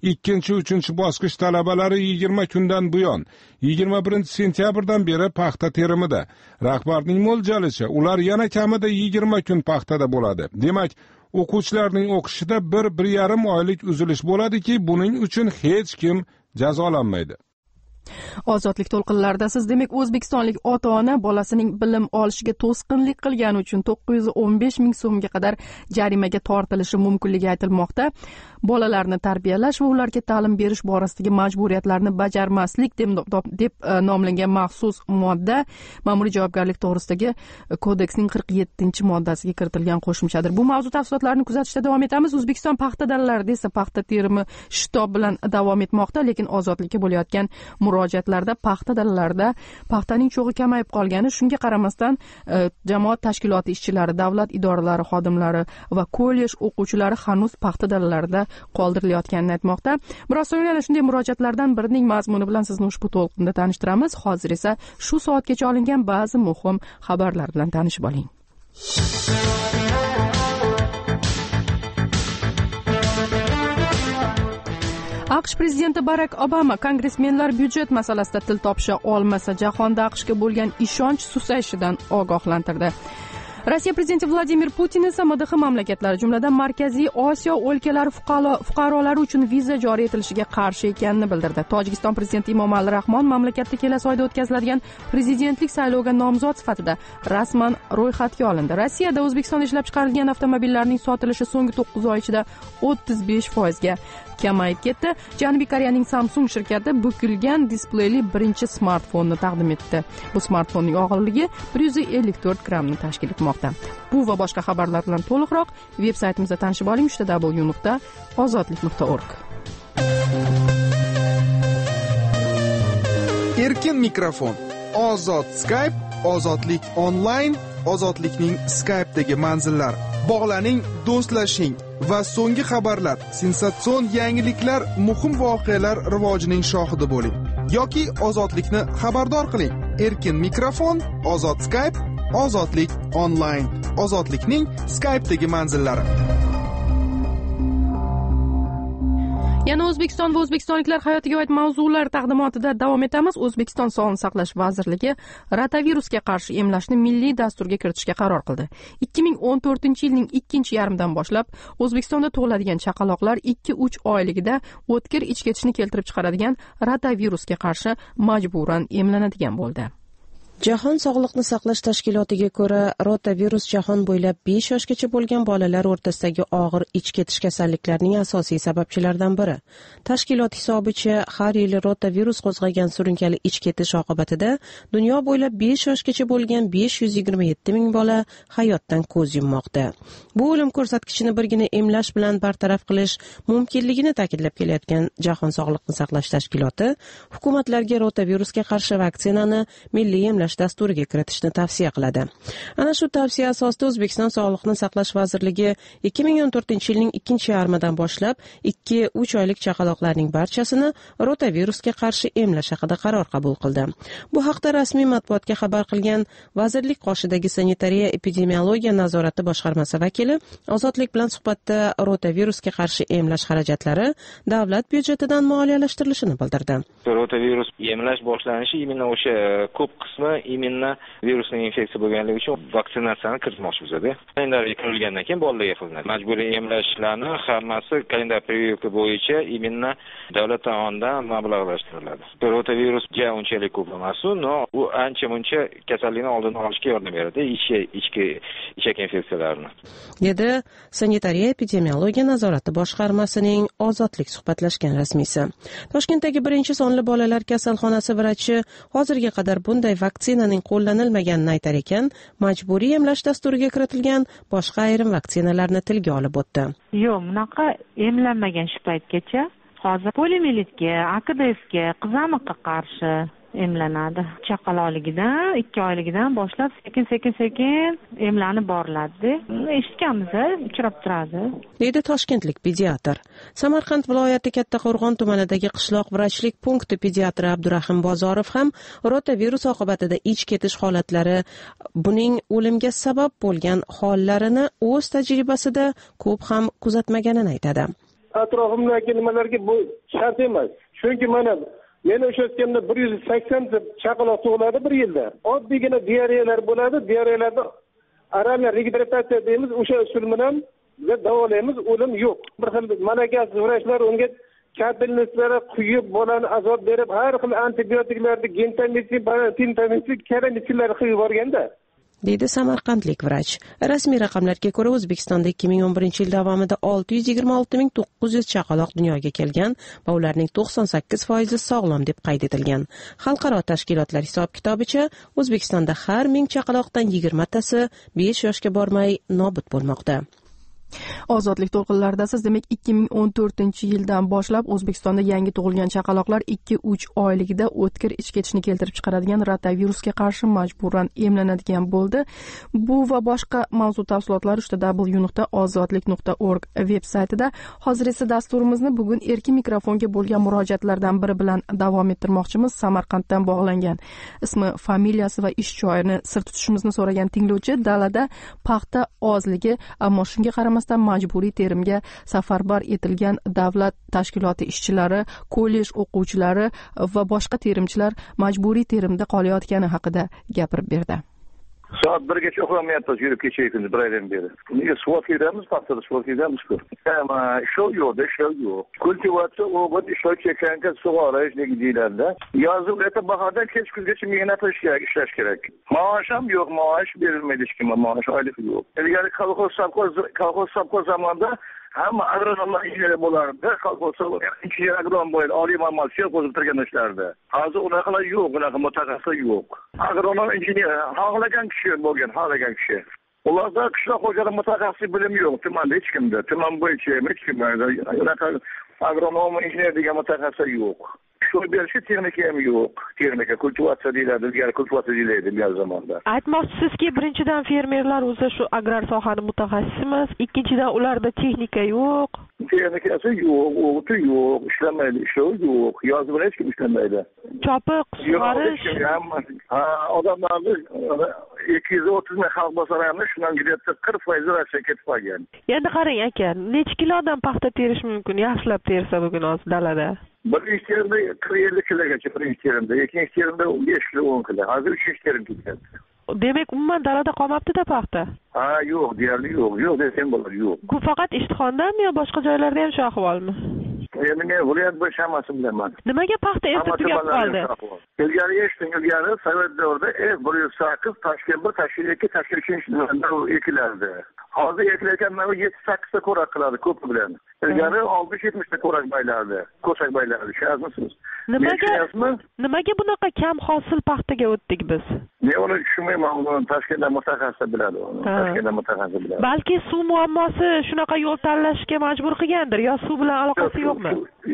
2-3 bosqich talabalari 20 kundan buyon 21-sentyabrdan beri paxta terimida. Rahbarning mo'ljalicha ular yana kamida 20 kun paxtada bo'ladi. Demak, o'quvchilarning o'qishida 1-1,5 oylik uzilish bo'ladiki, buning uchun hech kim jazolanmaydi. Ozodlik to'lqinlaridasiz. Demak, o'zbekistonlik ota-ona bolasining bilim olishiga to'sqinlik qilgani uchun 915 ming so'mga qadar jarimaga tortilishi mumkinligi aytilmoqda. Bolalarni tarbiyalash va ularga ta'lim berish borasidagi majburiyatlarni bajarmaslik deb nomlangan maxsus modda ma'muriy javobgarlik to'g'risidagi kodeksning 47-moddasiga kiritilgan qo'shimchadir. Bu mavzu tafsilotlarini kuzatishda davom etamiz. O'zbekiston paxta dalalarida esa paxta terimi shitob bilan davom etmoqda, lekin ozodlikka bo'layotgan murojaatlarda paxta dalalarida paxtaning cho'g'i kamayib qolgani, shunga qaramasdan jamoat tashkiloti ishchilari, davlat idoralari xodimlari va kollej o'quvchilari hanuz paxta dalalarida qoldirilayotganini aytmoqda. Biroz so'ng yana shunday murojaatlardan birining mazmuni bilan sizni ushbu to'lqinda tanishtiramiz. Hozir esa shu soatgacha olingan ba'zi muhim xabarlar bilan tanishib oling. AQSh prezidenti Barak Obama kongressmenlar byudjet masalasida til topisha olmasa jahonda AQShga bo'lgan ishonch susayishidan ogohlantirdi. Rossiya prezidenti Vladimir Putin esa MDH mamlakatlari, jumladan Markaziy Osiyo o'lkalari fuqarolari uchun viza joriy etilishiga qarshi ekanini bildirdi. Tojikiston prezidenti Emomali Rahmon mamlakatda kelasi oyda o'tkaziladigan prezidentlik sayloviga nomzod sifatida rasman ro'yxatga olindi. Rossiyada O'zbekistonda ishlab chiqarilgan avtomobillarning sotilishi so'nggi 9 oy ichida 35% ga kamayib ketdi. Janubiy Koreyaning Samsung shirkati bukilgan displeyli birinchi smartfonni taqdim etdi. Bu smartfonning og'irligi 154 grammni tashkil etmoqda. Bu va boshqa xabarlar bilan to'liqroq veb-saytimizda tanishib oling: www.ozodlik.org. Erkin mikrofon, ozod Skype, ozodlik onlayn, ozodlikning Skype'dagi manzillari. Bog'laning, do'stlashing va so'nggi xabarlar, sensatsion yangiliklar, muhim voqealar rivojining shohidi bo'ling. Yoki ozodlikni xabardor qiling. Erkin mikrofon, ozod Skype, ozodlik onlayn, ozodlikning Skype'dagi manzillari. Yana O'zbekiston va o'zbekistonliklar hayotiga oid mavzular taqdimotida davom etamiz. O'zbekiston Sog'liqni saqlash vazirligi rotavirusga qarshi emlashni milliy dasturga kiritishga qaror qildi. 2014-yilning ikkinchi yarmidan boshlab O'zbekistonda tug'iladigan chaqaloqlar 2-3 oyligida o'tkir ichketishni keltirib chiqaradigan rotavirusga qarshi majburan emlanadigan bo'ldi. Jahon Sog'liqni saqlash tashkilotiga ko'ra, rotavirus jahon bo'ylab 5 yoshgacha bo'lgan bolalar o'rtasidagi og'ir ich ketish kasalliklarining asosiy sababchilaridan biri. Tashkilot hisobicha, har yili rotavirus qo'zg'agan surunkali ich ketish oqibatida dunyo bo'ylab 5 yoshgacha bo'lgan 527 ming bola hayotdan ko'z yummoqda. Bu o'lim ko'rsatkichini birgina emlash bilan bartaraf qilish mumkinligini ta'kidlab kelayotgan Jahon Sog'liqni saqlash tashkiloti hukumatlarga rotavirusga qarshi vaksinani milliy dasturiga kiritishni tavsiya qiladi. Ana shu tavsiya asosida O'zbekiston Sog'liqni saqlash vazirligi 2014-yilning ikkinchi yarmidan boshlab 2-3 oylik chaqaloqlarning barchasini rotavirusga qarshi emlash haqida qaror qabul qildi. Bu haqda rasmiy matbuotga xabar qilgan vazirlik qoshidagi sanitariya epidemiologiya nazorati boshqarmasi vakili Ozodlik bilan suhbatda rotavirusga qarshi emlash xarajatlari davlat byudjetidan moliyalashtirilishini bildirdi. Rotavirus emlash boshlanishi imенно o'sha ko'p qismi imенно virusning infeksiya bo'lganligi uchun vaksinatsiyani kiritmoqchi bizada. Kalendarga kirilgandan keyin bolalarga qilinadi. Majburiy emlashlarni hammasi kalendar прививка bo'yicha imенно davlat tomonidan mablag'lashtiriladi. Rotavirus unchalik ko'p emas, no u ancha-muncha kasallikni oldini olishga yordam beradi, ichak infeksiyalarini. Dedi sanitariya epidemiologiya nazorati boshqarmasining Ozodlik suhbatlashgan rasmiysi. Toshkentdagi birinchi sonli bolalar kasalxonasi vrachi hozirga qadar bunday vaksinaning qo'llanilmaganini aytar ekan, majburiy emlash dasturiga kiritilgan boshqa ayrim vaksinalarni tilga olib o'tdi. Yo'q, bunaqa emlanmagan shu paytgacha. Hozir poliomielitga, AKDSga, qizamiqqa qarshi emlanadi. Chaqaloqligidan 2 oyligidan boshlab sekin emlanib boriladi. Eshitganmiz, uchrab turadi. Deydi toshkentlik pediatr. Samarqand viloyati Kattaqo'rg'on tumanidagi qishloq vrachlik punkti pediatri Abdurahim Bozorov ham rotavirus oqibatida ich ketish holatlari, buning o'limga sabab bo'lgan hollarini o'z tajribasida ko'p ham kuzatmaganini aytadi. Atrofimdagi nimalarga bu shart emas. Chunki men o'shatganda 180 chaqaloq tug'iladi bir yilda. Oddiygina diareyalar bo'ladi. Diareyalarda aramiya registratsiya deymiz, o'sha usul bilan davolaymiz, o'lim yo'q. Bir xil malakasiz vrachlar unga kapelnislari quyib, bolani azob berib, har xil antibiotiklarni, gentamicin, paratintamicin, keramitsinlarni quyib yuborganda. Deydi samarqandlik vrach. Rasmiy raqamlarga ko'ra O'zbekistonda 2011-yil davomida 626.900 chaqaloq dunyoga kelgan va ularning 98% sog'lom deb qayd etilgan. Xalqaro tashkilotlar hisob-kitobicha O'zbekistonda har 1000 chaqaloqdan 20 tasi 5 yoshga bormay nobud bo'lmoqda. Ozodlik to'lqinlaridasiz. Demak, 2014-yildan boshlab O'zbekistonda yangi tug'ilgan chaqaloqlar 2-3 oyligida o'tkir ich ketishni keltirib chiqaradigan rotavirusga qarshi majburan emlanadigan bo'ldi. Bu va boshqa mavzu tafsilotlari www.ozodlik.org veb-saytida. Hozir esa dasturimizni bugun erkin mikrofonga bo'lgan murojaatlardan biri bilan davom ettirmoqchimiz. Samarqanddan bog'langan ismi, familiyasi va ish joyini sir tutishimizni so'ragan tinglovchi dalada paxta ozligi, ammo shunga qaramay qaramasdan majburiy terimga safarbar etilgan davlat tashkiloti ishchilari, kollej o'quvchilari va boshqa terimchilar majburiy terimda qolayotgani haqida gapirib berdi. Soat 1gacha uxlamayapmiz, yurib kecha kuni bir oydan beri. Nega svot kedamiz, paxtada svot kedamizku. Ishlov yo'qda, ishlov yo'q. Kultivatsiya o'g'it ishlov chekkanka sug'orish deyiladi. Yozib o'ta bahordan kech kungacha mehnat ishlash kerak. Maosh ham yo'q, maosh berilmaydi hech kimga, maosh oylik yo'q. Ilgari kolxoz savxoz zamonida hamma agronomlar injener bo'lardi, kolxoz injener agronom bo'ladi, oliy ma'lumot qo'zib turgan ishlardi. Hozir unaqalar yo'q, unaqa mutaxassis yo'q. Agronom injener xohlagan kishi bo'lgan, xohlagan kishi. Ularda qishloq xo'jaligi mutaxassis bilimi yo'q, tumanda hech kimda, tuman bo'yicha hech kimda unaqa agronom injener degan mutaxassis yo'q. Ishlov berishga texnika ham yo'q. Texnika kultivatsiya deyiladi, ilgari kultivatsiya deyiladi ilgari zamonda. Aytmoqchisizki, birinchidan fermerlar o'zi shu agrar sohani mutaxassisi emas, ikkinchidan ularda texnika yo'q. Texnikasi yo'q, o'g'iti yo'q, ishlamaydi, ishlov yo'q, yozib bilan hech kim ishlamaydi. Chopiq, sug'orish. Odamlarni 230 ming xalq bosaramiz, shundan gidetda 40% Rossiya ketib qolgan. Endi qarang aka, necha kilodan paxta terish mumkin, yaxshilab tersa bugun hozir dalada? Birinchi terimda 40-50 kilogacha birinchi terimda, ikkinchi terimda 5 kilo 10 kilo. Hozir 3 terim ketyapti. Demak, umuman dalada qolmabdi-da paxta? Yo'q, deyarli yo'q. Yo'q desam bo'ladi, yo'q. Bu faqat Ishtixondami yo boshqa joylarda ham shu ahvolmi? Endi men viloyat bo'yicha hammasini bilaman. Nimaga paxta erta tugab qoldi? Ilgari Sovet davrida 108, Toshkent 1, Toshkent 2, Toshkent 3 ekilardi. Hozir ekilayotganlar 7-8 ta ko'rak qiladi ko'pi bilan. Ilgari 60-70 ta ko'rak baylardi. Ko'sak baylardi. Tushunasizmi? Nimaga bunaqa kam hosil paxtaga o'tdik biz? Men uni tushunmayman, uni Toshkentda mutaxassis biladi. Toshkentda mutaxassis biladi. Balki suv muammosi shunaqa yo'l tanlashga majbur qilgandir, yo suv bilan aloqasi yo'qmi?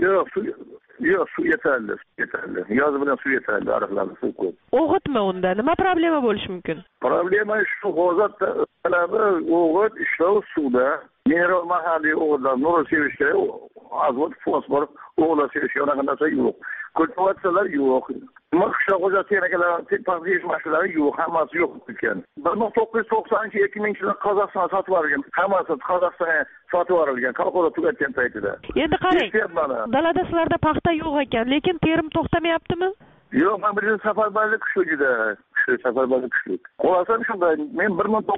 Yo'q, suv yetarli. Yoz bilan suv yetarli, ariqlarda suv ko'p. O'g'itmi unda? Nima problema bo'lishi mumkin? Problema shu hozir talabi o'g'it, ishlov suvda, mineral mahalliy o'g'itlar, nur sevish kerak, azot, fosfor, o'g'itlar sevish kerak, unaqa narsa yo'q. Kultivatsiyalar yo'q. Qishloq xo'jaligi texnikalari, paxta mashinalari yo'q, hammasi yo'q ekan. 1990-2000-yilda Qozog'iston sotib olgan, hammasi Qozog'istonga sotib olgan, kolxoz tugatgan paytida. Endi qarang, dalada sizlarda paxta yo'q ekan, lekin terim to'xtamayaptimi? Yo'q, men birinchi safarbarlik kuchligida, safarbarlik kuchlik. Qo'lasam shunday, men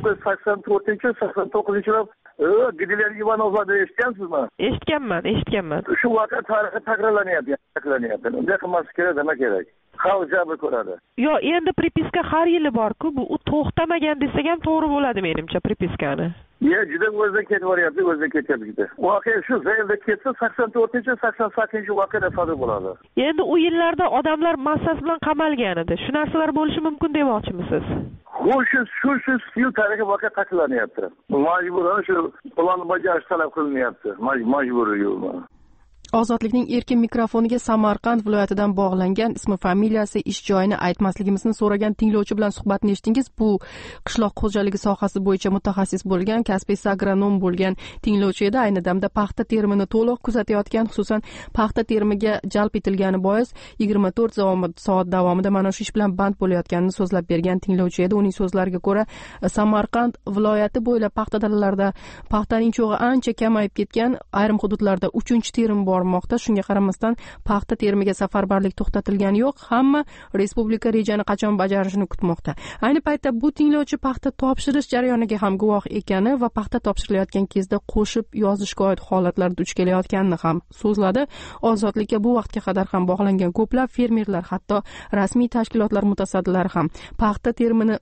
1984-89-yilda Gideler Ivanovlarni eshitgansizmi? Eshitganman. Shu voqea tarixi takrorlanyapti. Unday qilmas kerak, nima kerak? Xalq jabr ko'radi. Yo, endi pripiska har yili bor-ku, bu u to'xtamagan desak ham to'g'ri bo'ladi menimcha pripiskani. Juda o'zidan ketaveryapti, juda. Voqea shu zaylda ketsa 84-88 voqeada sodir bo'ladi. Endi u yillarda odamlar massasi bilan qamalgan edi. Shu narsalar bo'lishi mumkin demoqchimisiz? Shu stil tarixiy voqea takrorlanyapti. Majburan shu planni bajarish talab qilinyapti. Majburiy yo'l. Ozodlikning erkin mikrofoniga Samarqand viloyatidan bog'langan ismi, familiyasi, ish joyini aytmasligimizni so'ragan tinglovchi bilan suhbatni eshitdingiz. Bu qishloq xo'jaligi sohasi bo'yicha mutaxassis bo'lgan, kasbiy agronom bo'lgan tinglovchi edi. Ayni damda paxta terimini to'liq kuzatayotgan, xususan paxta terimiga jalb etilgani bois 24 soat davomida mana shu ish bilan band bo'layotganini so'zlab bergan tinglovchi edi. Uning so'zlariga ko'ra, Samarqand viloyati bo'ylab paxta dalalarida paxtaning cho'g'i ancha kamayib ketgan, ayrim hududlarda 3-terim bor. Shunga qaramasdan paxta terimiga safarbarlik to'xtatilgani yo'q. Hamma respublika rejani qachon bajarishini kutmoqda. Ayni paytda bu tinglovchi paxta topshirish jarayoniga ham guvoh ekani va paxta topshirilayotgan kezda qo'shib yozishga oid holatlar duch kelayotganini ham so'zladi. Ozodlikka bu vaqtga qadar ham bog'langan ko'plab fermerlar, hatto rasmiy tashkilotlar mutasaddilari ham paxta terimini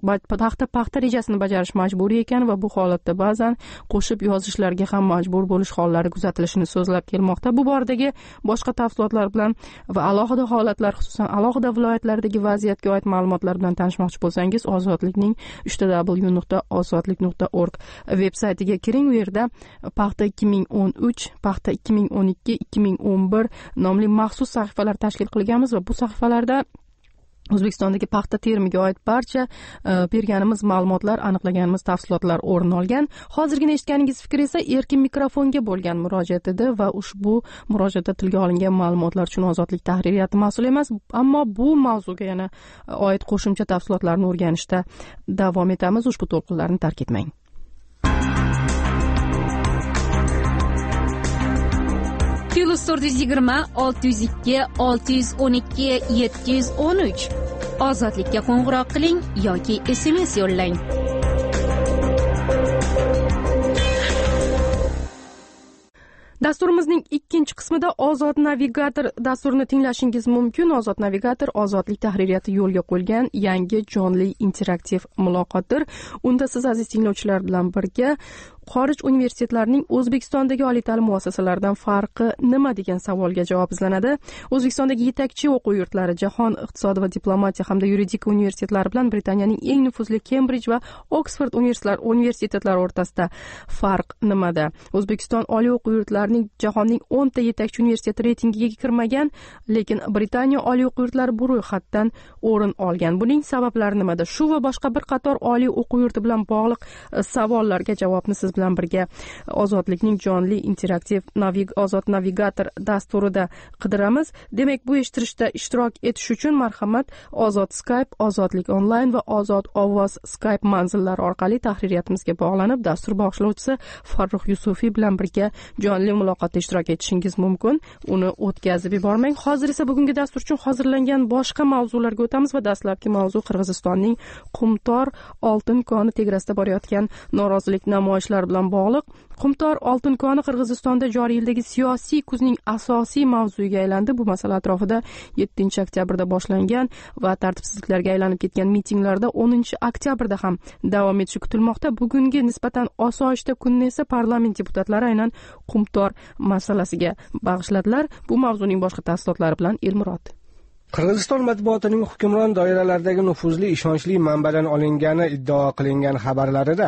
paxta rejasini bajarish majburiy ekan va bu holatda ba'zan qo'shib yozishlarga ham majbur bo'lish hollari kuzatilishini so'zlab kelmoqda. Bu bordagi boshqa tafsilotlar bilan va alohida holatlar, xususan alohida viloyatlardagi vaziyatga oid ma'lumotlar bilan tanishmoqchi bo'lsangiz, Ozodlikning www.ozodlik.org veb-saytiga kiring. U yerda paxta 2013, paxta 2012, 2011 nomli maxsus sahifalar tashkil qilganmiz va bu sahifalarda O'zbekistondagi paxta terimiga oid barcha berganimiz ma'lumotlar, aniqlaganimiz tafsilotlar o'rin olgan. Hozirgina eshitganingiz fikr esa erkin mikrofonga bo'lgan murojaat edi va ushbu murojaatda tilga olingan ma'lumotlar uchun Ozodlik tahririyati mas'ul emas, ammo bu mavzuga yana oid qo'shimcha tafsilotlarni o'rganishda davom etamiz. Ushbu to'lqinlarni tark etmang. +420 602 612 713. Ozodlikka qo'ng'iroq qiling yoki SMS yo'llang. Dasturimizning ikkinchi qismida Ozod navigator dasturini tinglashingiz mumkin. Ozod navigator ozodlik tahririyati yo'lga qo'ygan yangi jonli interaktiv muloqotdir. Unda siz aziz tinglovchilar bilan birga xorij universitetlarining O'zbekistondagi oliy ta'lim muassasalaridan farqi nima degan savolga javob izlanadi. O'zbekistondagi yetakchi o'quv yurtlari, jahon iqtisodi va diplomatiya hamda yuridika universitetlari bilan Britaniyaning eng nufuzli Kembrij va Oksford universitetlari o'rtasida farq nimada? O'zbekiston oliy o'quv yurtlarining jahonning 10 ta yetakchi universiteti reytingiga kirmagan, lekin Britaniya oliy o'quv yurtlari bu ro'yxatdan o'rin olgan. Buning sabablari nimada? Shu va boshqa bir qator oliy o'quv yurti bilan bog'liq savollarga javobni siz bilan birga Ozodlikning jonli interaktiv Ozod navigator dasturida qidiramiz. Demak, bu eshittirishda ishtirok etish uchun marhamat Ozod Skype, Ozodlik onlayn va Ozod ovoz Skype manzillari orqali tahririyatimizga bog'lanib, dastur boshlovchisi Farruh Yusufiy bilan birga jonli muloqotda ishtirok etishingiz mumkin. Uni o'tkazib yubormang. Hozir esa bugungi dastur uchun hozirlangan boshqa mavzularga o'tamiz va dastlabki mavzu Qirg'izistonning Qumtor oltin koni tegrasida borayotgan norozilik namoyishlari bilan bog'liq. Qumtor oltin koni Qirg'izistonda joriy yildagi siyosiy kuzning asosiy mavzuiga aylandi. Bu masala atrofida 7-oktyabrda boshlangan va tartibsizliklarga aylanib ketgan mitinglarda 10-oktyabrda ham davom etishi kutilmoqda. Bugungi nisbatan osoyishta kunni esa parlament deputatlari aynan Qumtor masalasiga bag'ishladilar. Bu mavzuning boshqa tafsilotlari bilan Elmurod. Qirg'iziston matbuotining hukmron doiralardagi nufuzli ishonchli manbadan olingani iddao qilingan xabarlarida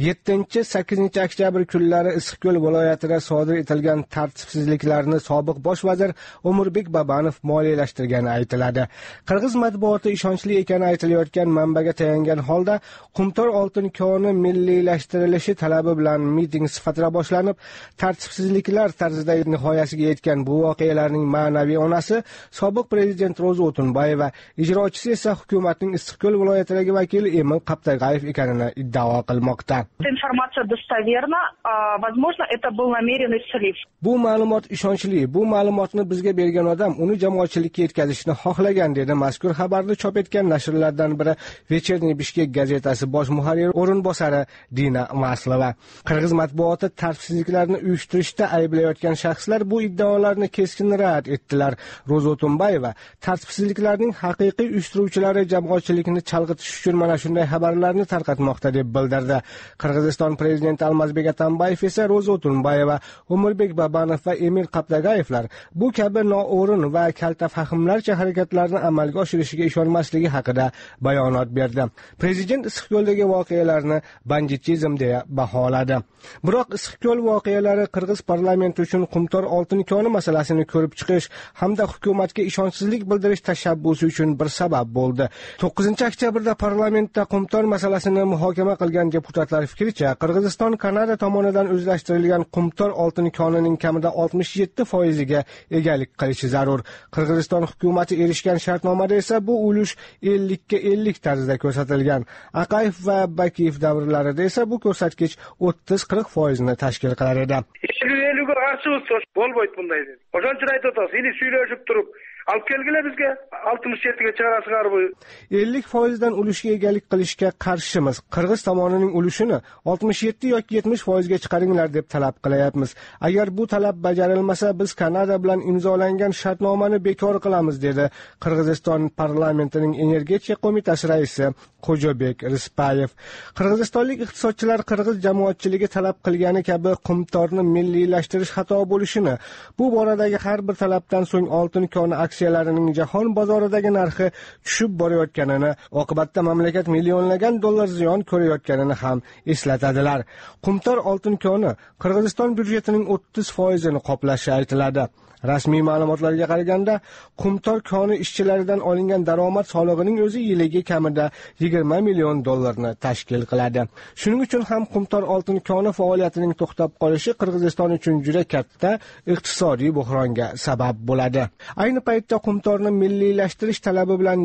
7-8 oktyabr kunlari Issiqko'l viloyatida sodir etilgan tartibsizliklarni sobiq bosh vazir Umurbek Babanov moliyalashtirgani aytiladi. Qirg'iz matbuoti ishonchli ekani aytilayotgan manbaga tayangan holda Qumtor oltin koni milliylashtirilishi talabi bilan miting sifatida boshlanib, tartibsizliklar tarzida nihoyasiga yetgan bu voqealarning ma'naviy onasi sobiq prezident O'tunbayeva, ijrochisi esa hukumatning Issiqko'l viloyatidagi vakili Emil Qaptagayev ekanini iddao qilmoqda. Informatsiya dostoverna, возможно, это был намеренный слив. Bu ma'lumot ishonchli. Bu ma'lumotni bizga bergan odam uni jamoatchilikka yetkazishni xohlagan, dedi mazkur xabarni chop etgan nashrlardan biri Вечерний Bishkek gazetasi bosh muharriri o'rinbosari Dina Maslova. Qirg'iz matbuoti tartibsizliklarni uyushtirishda ayblayotgan shaxslar bu iddaolarni keskin rad etdilar. Ro'za O'tunbayeva tartibsizliklarning haqiqiy uyushtiruvchilari jamoatchilikni chalg'itish uchun mana shunday xabarlarni tarqatmoqda deb bildirdi. Qirg'iziston prezidenti Almazbek Atambayev esa Ro'za O'tunbayeva, Umurbek Babanov va Emil Qaptagayevlar bu kabi noo'rin va kalta fahmlarcha harakatlarni amalga oshirishiga ishonmasligi haqida bayonot berdi. Prezident Issiqko'ldagi voqealarni banditizm deya baholadi. Biroq Issiqko'l voqealari Qirg'iz parlamenti uchun Qumtor oltin koni masalasini ko'rib chiqish hamda hukumatga ishonchsizlik bildirish tashabbusi uchun bir sabab bo'ldi. 9-oktyabrda parlamentda Qumtor masalasini muhokama qilgan deputatlar fikricha, Qirg'iziston Kanada tomonidan o'zlashtirilgan Qumtor oltin konining kamida 67% ga egalik qilishi zarur. Qirg'iziston hukumati erishgan shartnomada esa bu ulush 50 ga 50 tarzda ko'rsatilgan. Aqayev va Bakiyev davrlarida esa bu ko'rsatkich 30-40% ni tashkil qilar edi. 50 ga qarshi bo'lmaydi bunday dedi. O'shancha aytasiz, yine suylashib turib olib kelgila bizga 67 ga chiqarasizlar bu. 50% dan ulushga egalik qilishga qarshimiz. Qirg'iz tomonining ulushini 67 yoki 70% ga chiqaringlar deb talab qilyapmiz. Agar bu talab bajarilmasa, biz Kanada bilan imzolangan shartnomani bekor qilamiz, dedi Qirg'iziston parlamentining energetika qo'mitasi raisi Qo'jobek Rispayev. Qirg'izistonlik iqtisodchilar qirg'iz jamoatchiligi talab qilgani kabi Qumtorni milliylashtirish xato bo'lishini, bu boradagi har bir talabdan so'ng oltin koni aksiyalarining jahon bozoridagi narxi tushib borayotganini, oqibatda mamlakat millionlagan dollar ziyon ko'rayotganini ham eslatadilar. Qumtor oltin koni Qirg'iziston byudjetining 30% ni qoplashi aytiladi. Rasmiy ma'lumotlarga qaraganda, Qumtor koni ishchilaridan olingan daromad solig'ining o'zi yiliga kamida 20 million dollarni tashkil qiladi. Shuning uchun ham Qumtor oltin koni faoliyatining to'xtab qolishi Qirg'iziston uchun juda katta iqtisodiy buhronga sabab bo'ladi. Ayni paytda Qumtorni milliylashtirish talabi bilan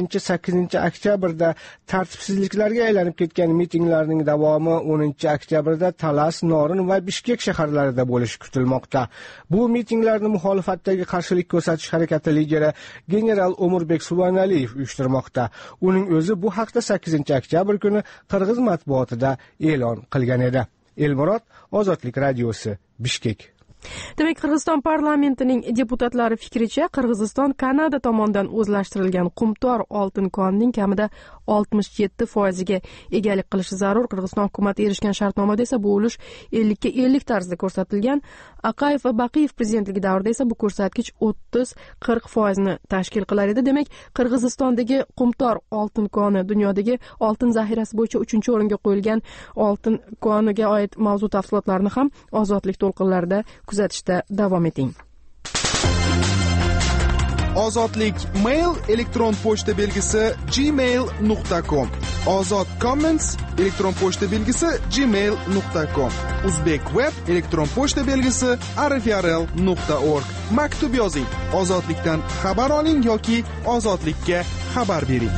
7-8 oktyabrda tartibsizliklarga aylanib ketgan mitinglarning davomi 10-oktyabrda Talas, Norin va Bishkek shaharlarida bo'lishi kutilmoqda. Bu mitinglarni muxolifatdagi qarshilik ko'rsatish harakati lideri general O'murbek Subhanaliyev uyushtirmoqda. Uning o'zi bu haqda 8-oktyabr kuni Qirg'iz matbuotida e'lon qilgan edi. Elmurod, Ozodlik radiosi, Bishkek. Demak, Qirg'iziston parlamentining deputatlari fikricha, Qirg'iziston Kanada tomonidan o'zlashtirilgan qumtor oltin konining kamida 67%ga egalik qilishi zarur. Qirg'iziston hukumati erishgan shartnomada esa bu ulush 50 ga 50 tarzda ko'rsatilgan. Aqayev va Baqiyev prezidentligi davrida esa bu ko'rsatkich 30-40% ni tashkil qilar edi. Demak, Qirg'izistondagi qumtor oltin koni dunyodagi oltin zaxirasi bo'yicha 3-o'ringa qo'yilgan. Oltin koniga oid mavzu tafsilotlarini ham Ozodlik to'lqinlarida kuzatishda davom eting. Ozodlik mail elektron pochta belgisi gmail.com. Ozod comments elektron pochta belgisi gmail.com. Uzbek web elektron pochta belgisi arifrl.org. Maktub yozing. Ozodlikdan xabar oling yoki ozodlikka xabar bering.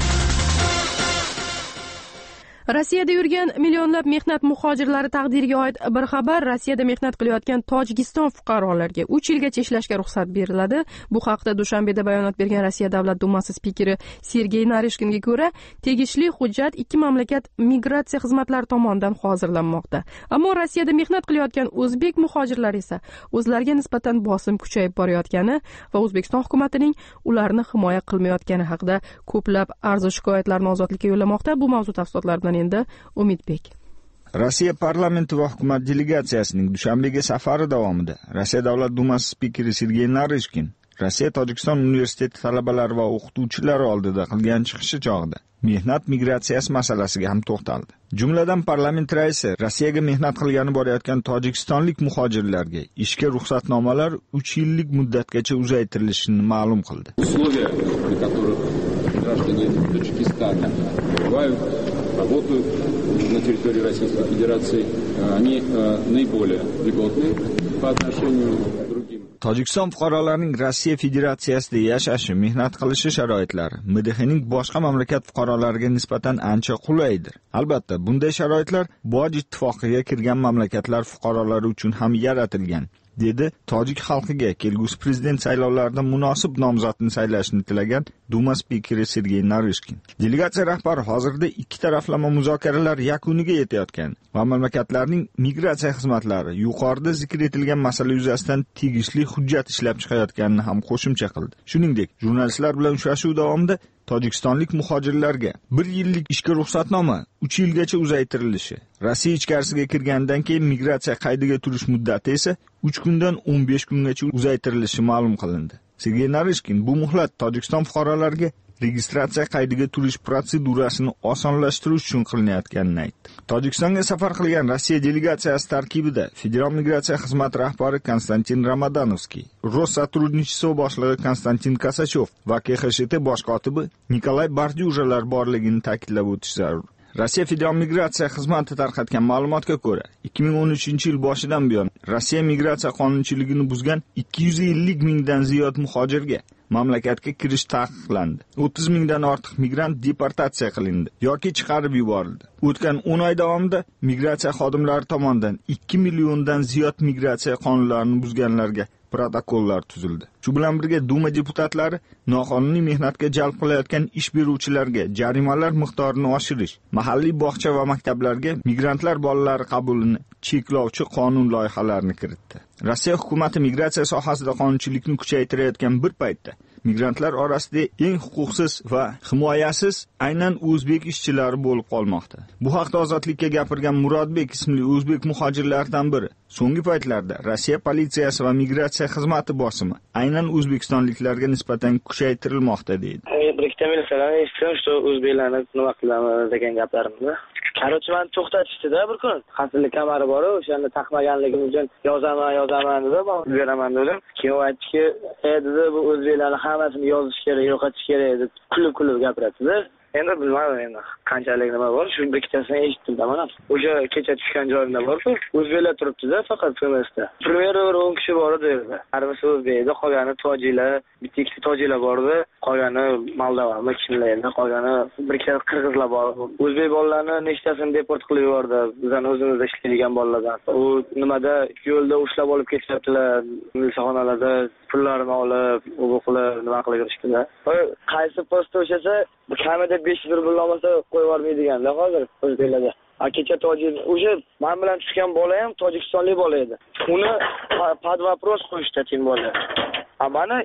Rossiyada yurgan millionlab mehnat muhojirlari taqdiriga oid bir xabar. Rossiyada mehnat qilayotgan Tojikiston fuqarolariga 3 yilgacha ishlashga ruxsat beriladi. Bu haqda Dushanbeda bayonot bergan Rossiya Davlat Dumasi spikeri Sergey Narishkinga ko'ra, tegishli hujjat ikki mamlakat migratsiya xizmatlari tomonidan hozirlanmoqda. Ammo Rossiyada mehnat qilayotgan o'zbek muhojirlar esa o'zlariga nisbatan bosim kuchayib borayotgani va O'zbekiston hukumatining ularni himoya qilmayotgani haqida ko'plab arzu shikoyatlarni Ozodlikka yo'llamoqda. Bu mavzu tafsilotlardan endi Umidbek. Rossiya parlamenti va hukumat delegatsiyasining Dushanbega safari davomida Rossiya Davlat Dumasi spikeri Sergey Narishkin Rossiya Tojikiston universiteti talabalari va o'qituvchilari oldida qilgan chiqishi chog'ida mehnat migratsiyasi masalasiga ham to'xtaldi. Jumladan parlament raisi Rossiyaga mehnat qilgani borayotgan tojikistonlik muhojirlarga ishga ruxsatnomalar 3 yillik muddatgacha uzaytirilishini ma'lum qildi. Работают на территории Российской Федерации, они наиболее льготные по отношению к другим. Tojikiston fuqarolarining Rossiya Federatsiyasida yashashi, mehnat qilishi sharoitlari MDHning boshqa mamlakat fuqarolariga nisbatan ancha qulaydir. Albatta, bunday sharoitlar Boj ittifoqiga kirgan mamlakatlar fuqarolari uchun ham yaratilgan, dedi tojik xalqiga kelgusi prezident saylovlarida munosib nomzodni saylashni tilagan Duma spikeri Sergey Narishkin. Delegatsiya rahbari hozirda ikki taraflama muzokaralar yakuniga yetayotgan va mamlakatlarning migratsiya xizmatlari yuqorida zikr etilgan masala yuzasidan tegishli hujjat ishlab chiqayotganini ham qo'shimcha qildi. Shuningdek, jurnalistlar bilan uchrashuv davomida tojikistonlik muhojirlarga 1 yillik ishga ruxsatnoma 3 yilgacha uzaytirilishi, Rossiya ichkarisiga kirgandan keyin migratsiya qaydiga turish muddati esa 3 kundan 15 kungacha uzaytirilishi ma'lum qilindi. Sergey Narishkin bu muhlat Tojikiston fuqarolariga registratsiya qaydiga turish protsedurasini osonlashtirish uchun qilinayotganini aytdi. Tojikistonga safar qilgan Rossiya delegatsiyasi tarkibida Federal migratsiya xizmati rahbari Konstantin Ramadanovskiy, Rossottrudnichestvo boshlig'i Konstantin Kasachov va KXSHT bosh kotibi Nikolay Bardyujalar borligini ta'kidlab o'tish zarur. Rossiya Federal migratsiya xizmati tarqatgan ma'lumotga ko'ra, 2013-yil boshidan buyon Rossiya migratsiya qonunchiligini buzgan 250 mingdan ziyod muhojirga mamlakatga kirish taqiqlandi. 30 mingdan ortiq migrant deportatsiya qilindi yoki chiqarib yuborildi. O'tgan 10 oy davomida migratsiya xodimlari tomonidan 2 milliondan ziyod migratsiya qonunlarini buzganlarga protokollar tuzildi. Shu bilan birga Duma deputatlari noqonuniy mehnatga jalb qilayotgan ish beruvchilarga jarimalar miqdorini oshirish, mahalliy bog'cha va maktablarga migrantlar bolalari qabulini cheklovchi qonun loyihalarini kiritdi. Rossiya hukumati migratsiya sohasida qonunchilikni kuchaytirayotgan bir paytda migrantlar orasida eng huquqsiz va himoyasiz aynan o'zbek ishchilari bo'lib qolmoqda. Bu haqda Ozodlikka gapirgan Murodbek ismli o'zbek muhojirlardan biri so'nggi paytlarda Rossiya politsiyasi va migratsiya xizmati bosimi aynan o'zbekistonliklarga nisbatan kuchaytirilmoqda deydi. Bir ikkita militsiyadan eshitdim, shu o'zbeklarni nima qilamiz degan gaplarimni. Короче, meni to'xtatishdi-da bir kun. Xavfsizlik kamari bor, o'shani taqmaganligim uchun yozaman dedi, men beraman dedim. Keyin aytdiki, dedi bu o'zbeklarning hammasini yozish kerak, yo'qotish kerak deb kulib gapiradi. Endi bilmadim endi. qanchalik nima bor, shu ikkitasini eshitdim mana. O'sha kecha tushgan joyimda bor-ku, o'zbeklar turibdi-da, faqat Primesda. Primera 10 kishi bor edi yerda. Hammasi o'zbekda, qolgani tojiklar, bitta ikkita tojiklar bor edi, qolgani Moldova, kimlar, qolgani bir ikkita qirg'izlar bor. O'zbek bolalarni nechtasini deport qilib yubordi, bizdan o'zimizda ishlaydigan bolalardan. U nimada yo'lda ushlab olib ketyaptilar, milsaxonalarda pullarini olib, u qilib nima qilib yurishdi-da. Qaysi postda o'shasa, kamida 500 rubl olmasa qo'yib yubormaydigan-da hozir o'zbeklarda. Kecha tojik, o'sha men bilan tushgan bola ham tojikistonlik bola edi. Uni под вопрос qo'yishdi tim bola. Mana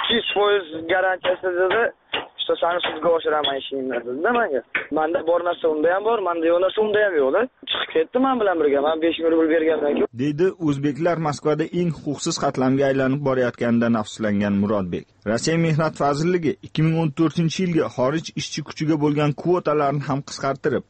200% garantiyasi dedi, что sani sudga oshiraman ishingni dedi menga. Menda bor narsa unda ham bor, menda yo'q narsa unda ham yo'q-da. Chiqib ketdi men bilan birga. Men 5000 rubl bergandan keyin deydi o'zbeklar Moskvada eng huquqsiz qatlamga aylanib borayotganidan afsuslangan Murodbek. Rossiya Mehnat vazirligi 2014-yilga xorij ishchi kuchiga bo'lgan kvotalarni ham qisqartirib,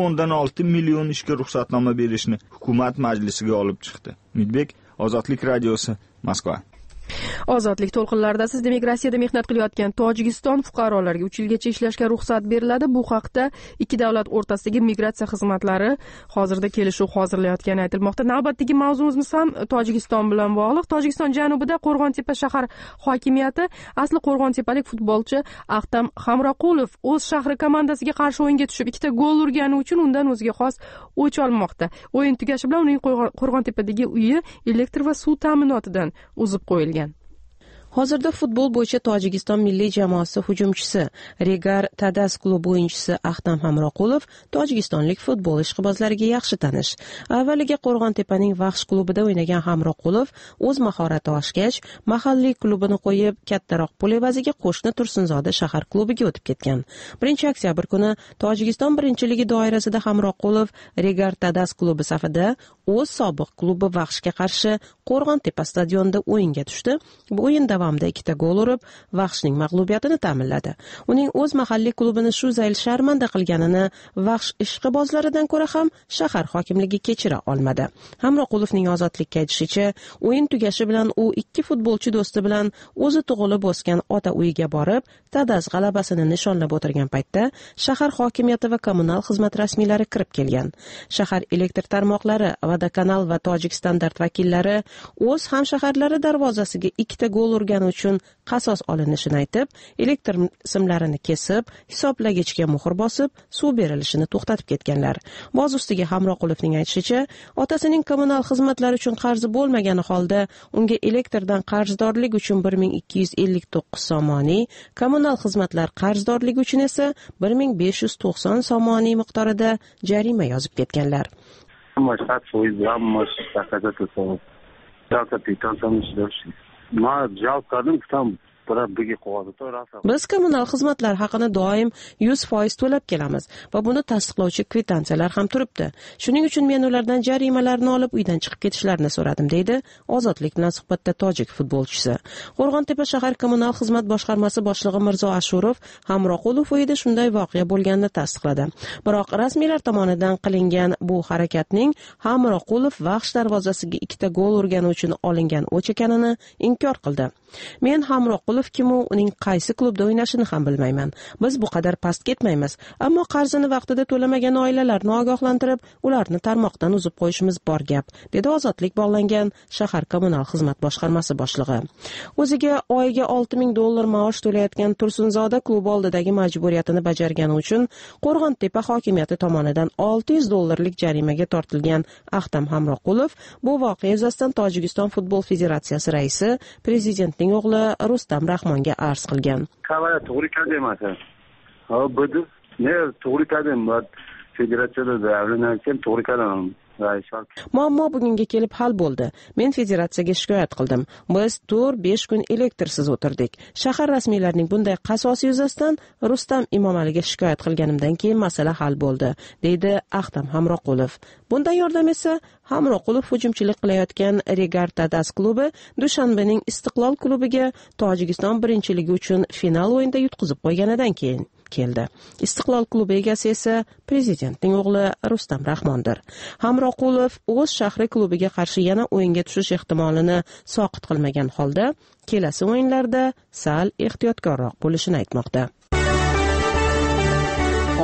1.6 million ishga ruxsatnoma berishni hukumat majlisiga olib chiqdi. Umidbek, Ozodlik radiosi, Moskva. Ozodlik to'lqinlarida siz demak Rossiyada mehnat qilayotgan Tojikiston fuqarolariga 3 yilgacha ishlashga ruxsat beriladi. Bu haqda ikki davlat o'rtasidagi migratsiya xizmatlari hozirda kelishuv hozirlayotgani aytilmoqda. Navbatdagi mavzumumiz ham Tojikiston bilan bog'liq. Tojikiston janubida Qo'rg'ontepa shahar hokimiyati asli qo'rg'ontepalik futbolchi Ahtam Hamroqulov o'z shahri komandasiga qarshi o'yinga tushib 2 ta gol urgani uchun undan o'ziga xos o'ch olmoqda. O'yin tugashi bilan uning Qo'rg'ontepadagi uyi elektr va suv ta'minotidan uzib qo'yilgan. Hozirda futbol bo'yicha Tojikiston milliy jamoasi hujumchisi Regar Tadas klubi o'yinchisi Ahtam Hamroqulov tojikistonlik futbol ishqibozlariga yaxshi tanish. Avvaliga Qo'rg'ontepaning Vaxsh klubida o'ynagan Hamroqulov o'z mahorati oshgach, mahalliy klubini qo'yib, kattaroq pul evaziga qo'shni Tursunzoda shahar klubiga o'tib ketgan. 1-oktyabr kuni Tojikiston birinchiligi doirasida Hamroqulov Regar Tadas klubi safida o'z sobiq klubi Vaxshga qarshi Qo'rg'ontepa stadionida o'yinga tushdi. Bu o'yin davomida 2 ta gol urib, Vaxshning mag'lubiyatini ta'minladi. Uning o'z mahalliy klubini shu zayl sharmanda qilganini Vaxsh ishqibozlaridan ko'ra ham shahar hokimligi kechira olmadi. Hamroqulovning ozodlikka aytishicha, o'yin tugashi bilan u 2 futbolchi do'sti bilan o'zi tug'ilib o'sgan ota uyiga borib, Tadas g'alabasini nishonlab o'tirgan paytda shahar hokimiyati va kommunal xizmat rasmiylari kirib kelgan. Shahar elektr tarmoqlari, Vodokanal va Tojik standart vakillari o'z hamshaharlari darvozasiga 2 ta gol urgani uchun qasos olinishini aytib, elektr simlarini kesib, hisoblagichga muhr bosib, suv berilishini to'xtatib ketganlar. Boz ustiga Hamroqulovning aytishicha, otasining kommunal xizmatlar uchun qarzi bo'lmagani holda unga elektrdan qarzdorlik uchun 1259 somoniy, kommunal xizmatlar qarzdorligi uchun esa 1590 somoniy miqdorida jarima yozib ketganlar. Biz kommunal xizmatlar haqini doim 100% to'lab kelamiz va buni tasdiqlovchi kvitansiyalar ham turibdi. Shuning uchun men ulardan jarimalarni olib uydan chiqib ketishlarini so'radim, deydi Ozodlik bilan suhbatda tojik futbolchisi. Qo'rg'ontepa shahar kommunal xizmat boshqarmasi boshlig'i Mirzo Ashurov Hamroqulov uyida shunday voqea bo'lganini tasdiqladi. Biroq rasmiylar tomonidan qilingan bu harakatning Hamroqulov Vaxsh darvozasiga 2 ta gol urgani uchun olingan o'ch ekanini inkor qildi. Men Hamroqulov kim u, uning qaysi klubda o'ynashini ham bilmayman. Biz bu qadar past ketmaymiz, ammo qarzini vaqtida to'lamagan oilalarni ogohlantirib, ularni tarmoqdan uzib qo'yishimiz bor gap, dedi Ozodlik bog'langan shahar kommunal xizmat boshqarmasi boshlig'i. O'ziga oyiga $6000 maosh to'layotgan Tursunzoda klub oldidagi majburiyatini bajargani uchun Qo'rg'ontepa hokimiyati tomonidan $600 jarimaga tortilgan Ahtam Hamroqulov bu voqea yuzasidan Tojikiston futbol federatsiyasi raisi prezidentning o'g'li Rustam Rahmonga arz qilgan. Qavaya to'g'ri kelmasa. Ha, bu ne to'g'ri keldi, federatsiyada davlatdan to'g'ri keldi. Muammo bugunga kelib hal bo'ldi. Men federatsiyaga shikoyat qildim. Biz 4-5 kun elektrsiz o'tirdik. Shahar rasmiylarining bunday qasosi yuzasidan Rustam Imomaliga shikoyat qilganimdan keyin masala hal bo'ldi, deydi Ahtam Hamroqulov. Bundan yordam esa Hamroqulov hujumchilik qilayotgan Regar Tadas klubi Dushanbening Istiqlol klubiga Tojikiston birinchiligi uchun final o'yinida yutqizib qo'yganidan keyin keldi. Istiqlol klubi egasi esa prezidentning o'g'li Rustam Rahmondir. Hamroqulov o'z shahri klubiga qarshi yana o'yinga tushish ehtimolini soqit qilmagan holda kelasi o'yinlarda sal ehtiyotkorroq bo'lishini aytmoqda.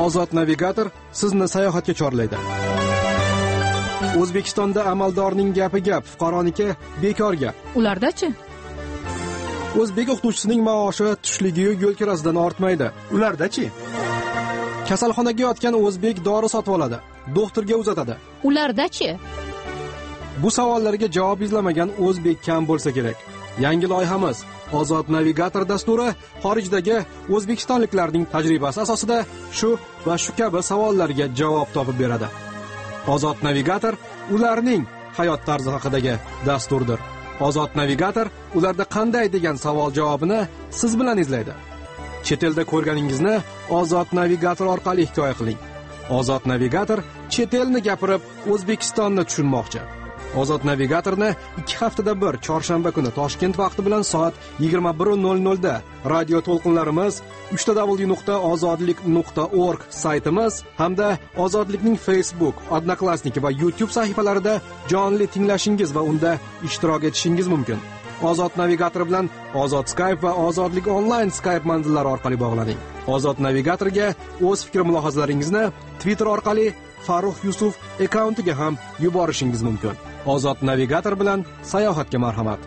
Ozod navigator sizni sayohatga chorlaydi. O'zbekistonda amaldorning gapi gap, fuqaroniki bekor gap. Ularda-chi? O'zbek o'qituvchisining maoshi tushligi-yu yo'l kirasidan ortmaydi. Ularda-chi? Kasalxonaga yotgan o'zbek dori sotib oladi, doktorga uzatadi. Ularda-chi? Bu savollarga javob izlamagan o'zbek kam bo'lsa kerak. Yangi loyihamiz Ozod navigator dasturi xorijdagi o'zbekistonliklarning tajribasi asosida shu va shu kabi savollarga javob topib beradi. Ozod navigator ularning hayot tarzi haqidagi dasturdir. Ozod navigator ularda qanday degan savol javobini siz bilan izlaydi. Chet elda ko'rganingizni Ozod navigator orqali hikoya qiling. Ozod navigator chet elni gapirib O'zbekistonni tushunmoqchi. Ozod navigatorni 2 haftada bir chorshanba kuni Toshkent vaqti bilan soat 21:00 da radio to'lqinlarimiz www.ozodlik.org saytimiz hamda Ozodlikning Facebook, Odnoklassnik va YouTube sahifalarida jonli tinglashingiz va unda ishtirok etishingiz mumkin. Ozod navigator bilan Ozod Skype va Ozodlik onlayn Skype manzillari orqali bog'laning. Ozod navigatorga o'z fikr-mulohazalaringizni Twitter orqali Farruh Yusuf akkauntiga ham yuborishingiz mumkin. Ozod navigator bilan sayohatga marhamat.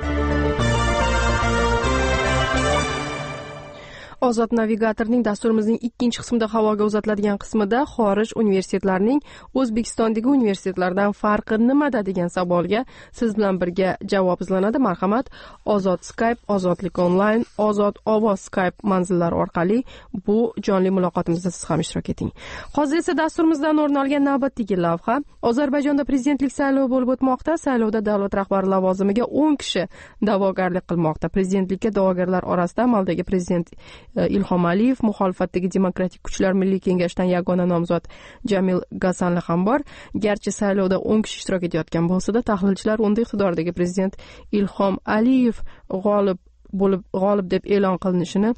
Ozod navigatorning dasturimizning ikkinchi qismida havoga uzatiladigan qismida xorij universitetlarining O'zbekistondagi universitetlardan farqi nimada degan savolga siz bilan birga javob izlanadi. Marhamat, Ozod Skype, Ozodlik onlayn, Ozod ovoz Skype manzillari orqali bu jonli muloqotimizda siz ham ishtirok eting. Hozir esa dasturimizdan o'rin olgan navbatdagi lavha. Ozarbayjonda prezidentlik saylovi bo'lib o'tmoqda. Saylovda davlat rahbari lavozimiga 10 kishi da'vogarlik qilmoqda. Prezidentlikka da'vogarlar orasida amaldagi prezident Ilhom Aliyev, muxolifatdagi demokratik kuchlar milliy kengashidan yagona nomzod Jamil Gasanli ham bor. Garchi saylovda 10 kishi ishtirok etayotgan bo'lsa-da, tahlilchilar unda iqtidordagi prezident Ilhom Aliyev g'olib deb e'lon qilinishini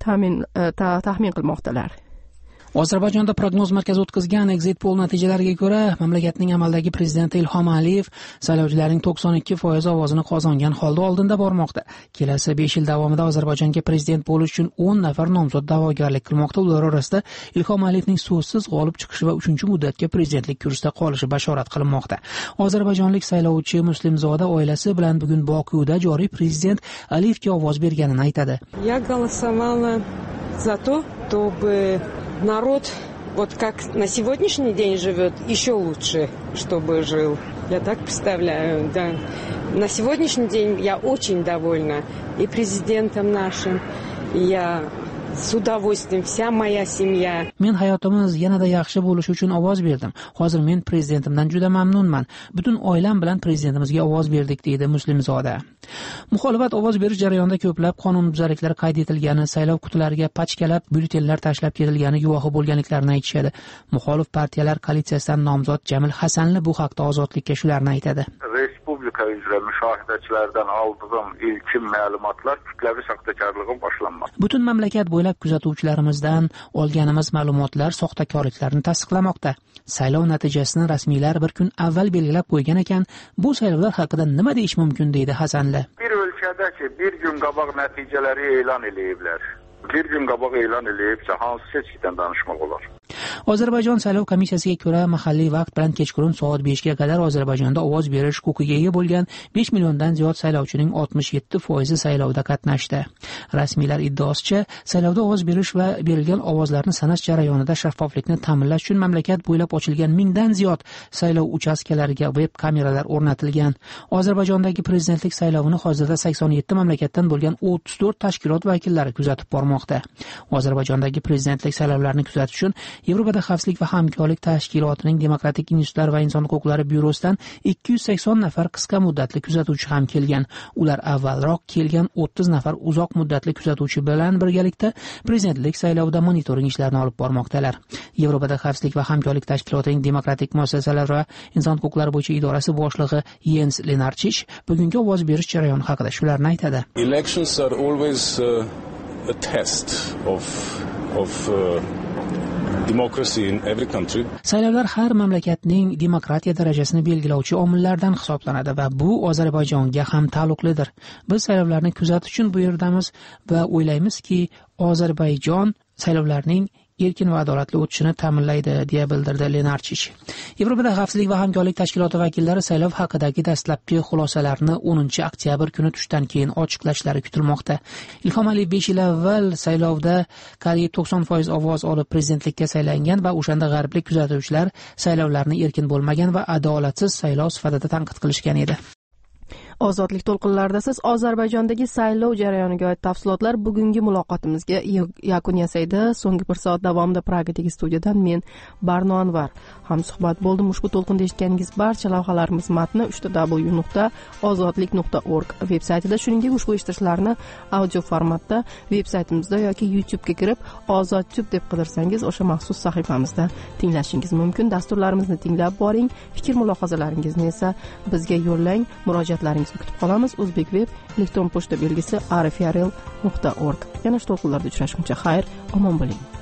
taxmin qilmoqdalar. Ozarbayjonda prognoz markazi o'tkazgan exit poll natijalariga ko'ra, mamlakatning amaldagi prezidenti Ilhom Aliyev saylovchilarning 92% ovozini qozongan holda oldinda bormoqda. Kelasi 5 yil davomida Ozarbayjonga prezident bo'lish uchun 10 nafar nomzod da'vogarlik qilmoqda. Ular orasida Ilhom Aliyevning so'zsiz g'olib chiqishi va 3-muddatga prezidentlik kursida qolishi bashorat qilinmoqda. Ozarbayjonlik saylovchi Muslimzoda oilasi bilan bugun Bokuda joriy prezident Aliyevga ovoz berganini aytadi. Я голосовала за то, чтобы народ, вот как на сегодняшний день живет, еще лучше, чтобы жил. Я так представляю, да. На сегодняшний день я очень довольна и президентом нашим, и я с удовольствием, вся моя семья. Men hayotimiz yanada yaxshi bo'lishi uchun ovoz berdim. Hozir men prezidentimdan juda mamnunman. Butun oilam bilan prezidentimizga ovoz berdik, deydi Muslimzoda. Muxolifat ovoz berish jarayonida ko'plab qonunbuzarliklar qayd etilgani, saylov qutilariga pachkalab byulletenlar tashlab ketilgani guvohi bo'lganliklarini aytishadi. Muxolif partiyalar koalitsiyasidan nomzod Jamil Hasanli bu haqda Ozodlikka shularni aytadi. Respublika üzrə müşahidachilardan aldığım ilkin ma'lumotlar kütləvi saxtakarlığı boshlanmoqda. Butun mamlakat bo'ylab kuzatuvchilarimizdan olganimiz ma'lumotlar soxtakorliklarni tasdiqlamoqda. Saylov natijasini rasmiylar bir kun avval belgilab qo'ygan ekan, bu saylovlar haqida nima deyish mumkin, deydi Hasanli. Bir ölkədəki bir gün qabaq nəticələri elan eləyiblər. Bir gün qabaq elan eləyibsə hansı seçkidən danışmaq olar? Ozarbayjon saylov komissiyasiga ko'ra, mahalliy vaqt bilan kechqurun soat 5 ga qadar Ozarbayjonda ovoz berish huquqiga ega bo'lgan 5 milliondan ziyod saylovchining 67% saylovda qatnashdi. Rasmiylar iddaosicha, saylovda ovoz berish va berilgan ovozlarni sanash jarayonida shaffoflikni ta'minlash uchun mamlakat bo'ylab ochilgan 1000 dan ziyod saylov uchastkalariga web kameralar o'rnatilgan. Ozarbayjondagi prezidentlik saylovini hozirda 87 mamlakatdan bo'lgan 34 tashkilot vakillari kuzatib bormoqda. Ozarbayjondagi prezidentlik saylovlarini kuzatish uchun Yevropada xavfsizlik va hamkorlik tashkilotining demokratik institutlar va inson huquqlari byurosidan 280 nafar qisqa muddatli kuzatuvchi ham kelgan. Ular avvalroq kelgan 30 nafar uzoq muddatli kuzatuvchi bilan birgalikda prezidentlik saylovida monitoring ishlarini olib bormoqdalar. Yevropada xavfsizlik va hamkorlik tashkilotining demokratik muassasalar va inson huquqlari bo'yicha idorasi boshlig'i Jens Lenarchich bugungi ovoz berish jarayoni haqida shularni aytadi. Elections are always a test of democracy in every country. Saylovlar har mamlakatning demokratiya darajasini belgilovchi omillardan hisoblanadi va bu Ozarbayjonga ham taalluqlidir. Biz saylovlarni kuzatish uchun bu yerdamiz va o'ylaymizki, Ozarbayjon saylovlarning erkin va adolatli o'tishini ta'minlaydi, deya bildirdi Lenarchich. Yevropada xavfsizlik va hamkorlik tashkiloti vakillari saylov haqidagi dastlabki xulosalarni 10 oktyabr kuni tushdan keyin ochiqlashlari kutilmoqda. Ilhom Aliyev 5 yil avval saylovda qariyb 90% ovoz olib prezidentlikka saylangan va o'shanda g'arblik kuzatuvchilar saylovlarni erkin bo'lmagan va adolatsiz saylov sifatida tanqid qilishgan edi. Ozodlik to'lqinlarida siz Ozarbayjondagi saylov jarayoniga oid tafsilotlar bugungi muloqotimizga yakun yasaydi. So'nggi 1 soat davomida Pragadagi studiyadan men Barno Anvar hamsuhbat bo'ldim. Ushbu to'lqinda eshitganingiz barcha lavhalarimiz matni www.ozodlik.org veb-saytida, shuningdek ushbu eshitishlarni audio formatda veb-saytimizda yoki YouTube'ga kirib OzodTube deb qidirsangiz o'sha maxsus sahifamizda tinglashingiz mumkin. Dasturlarimizni tinglab boring. Fikr mulohazalaringizni esa bizga yo'llang. Murojaatlaringizni kutib qolamiz. O'zbek web elektron pochta belgisi arifyarel.org. Yana shu to'lqinlarda uchrashguncha xayr, omon bo'ling.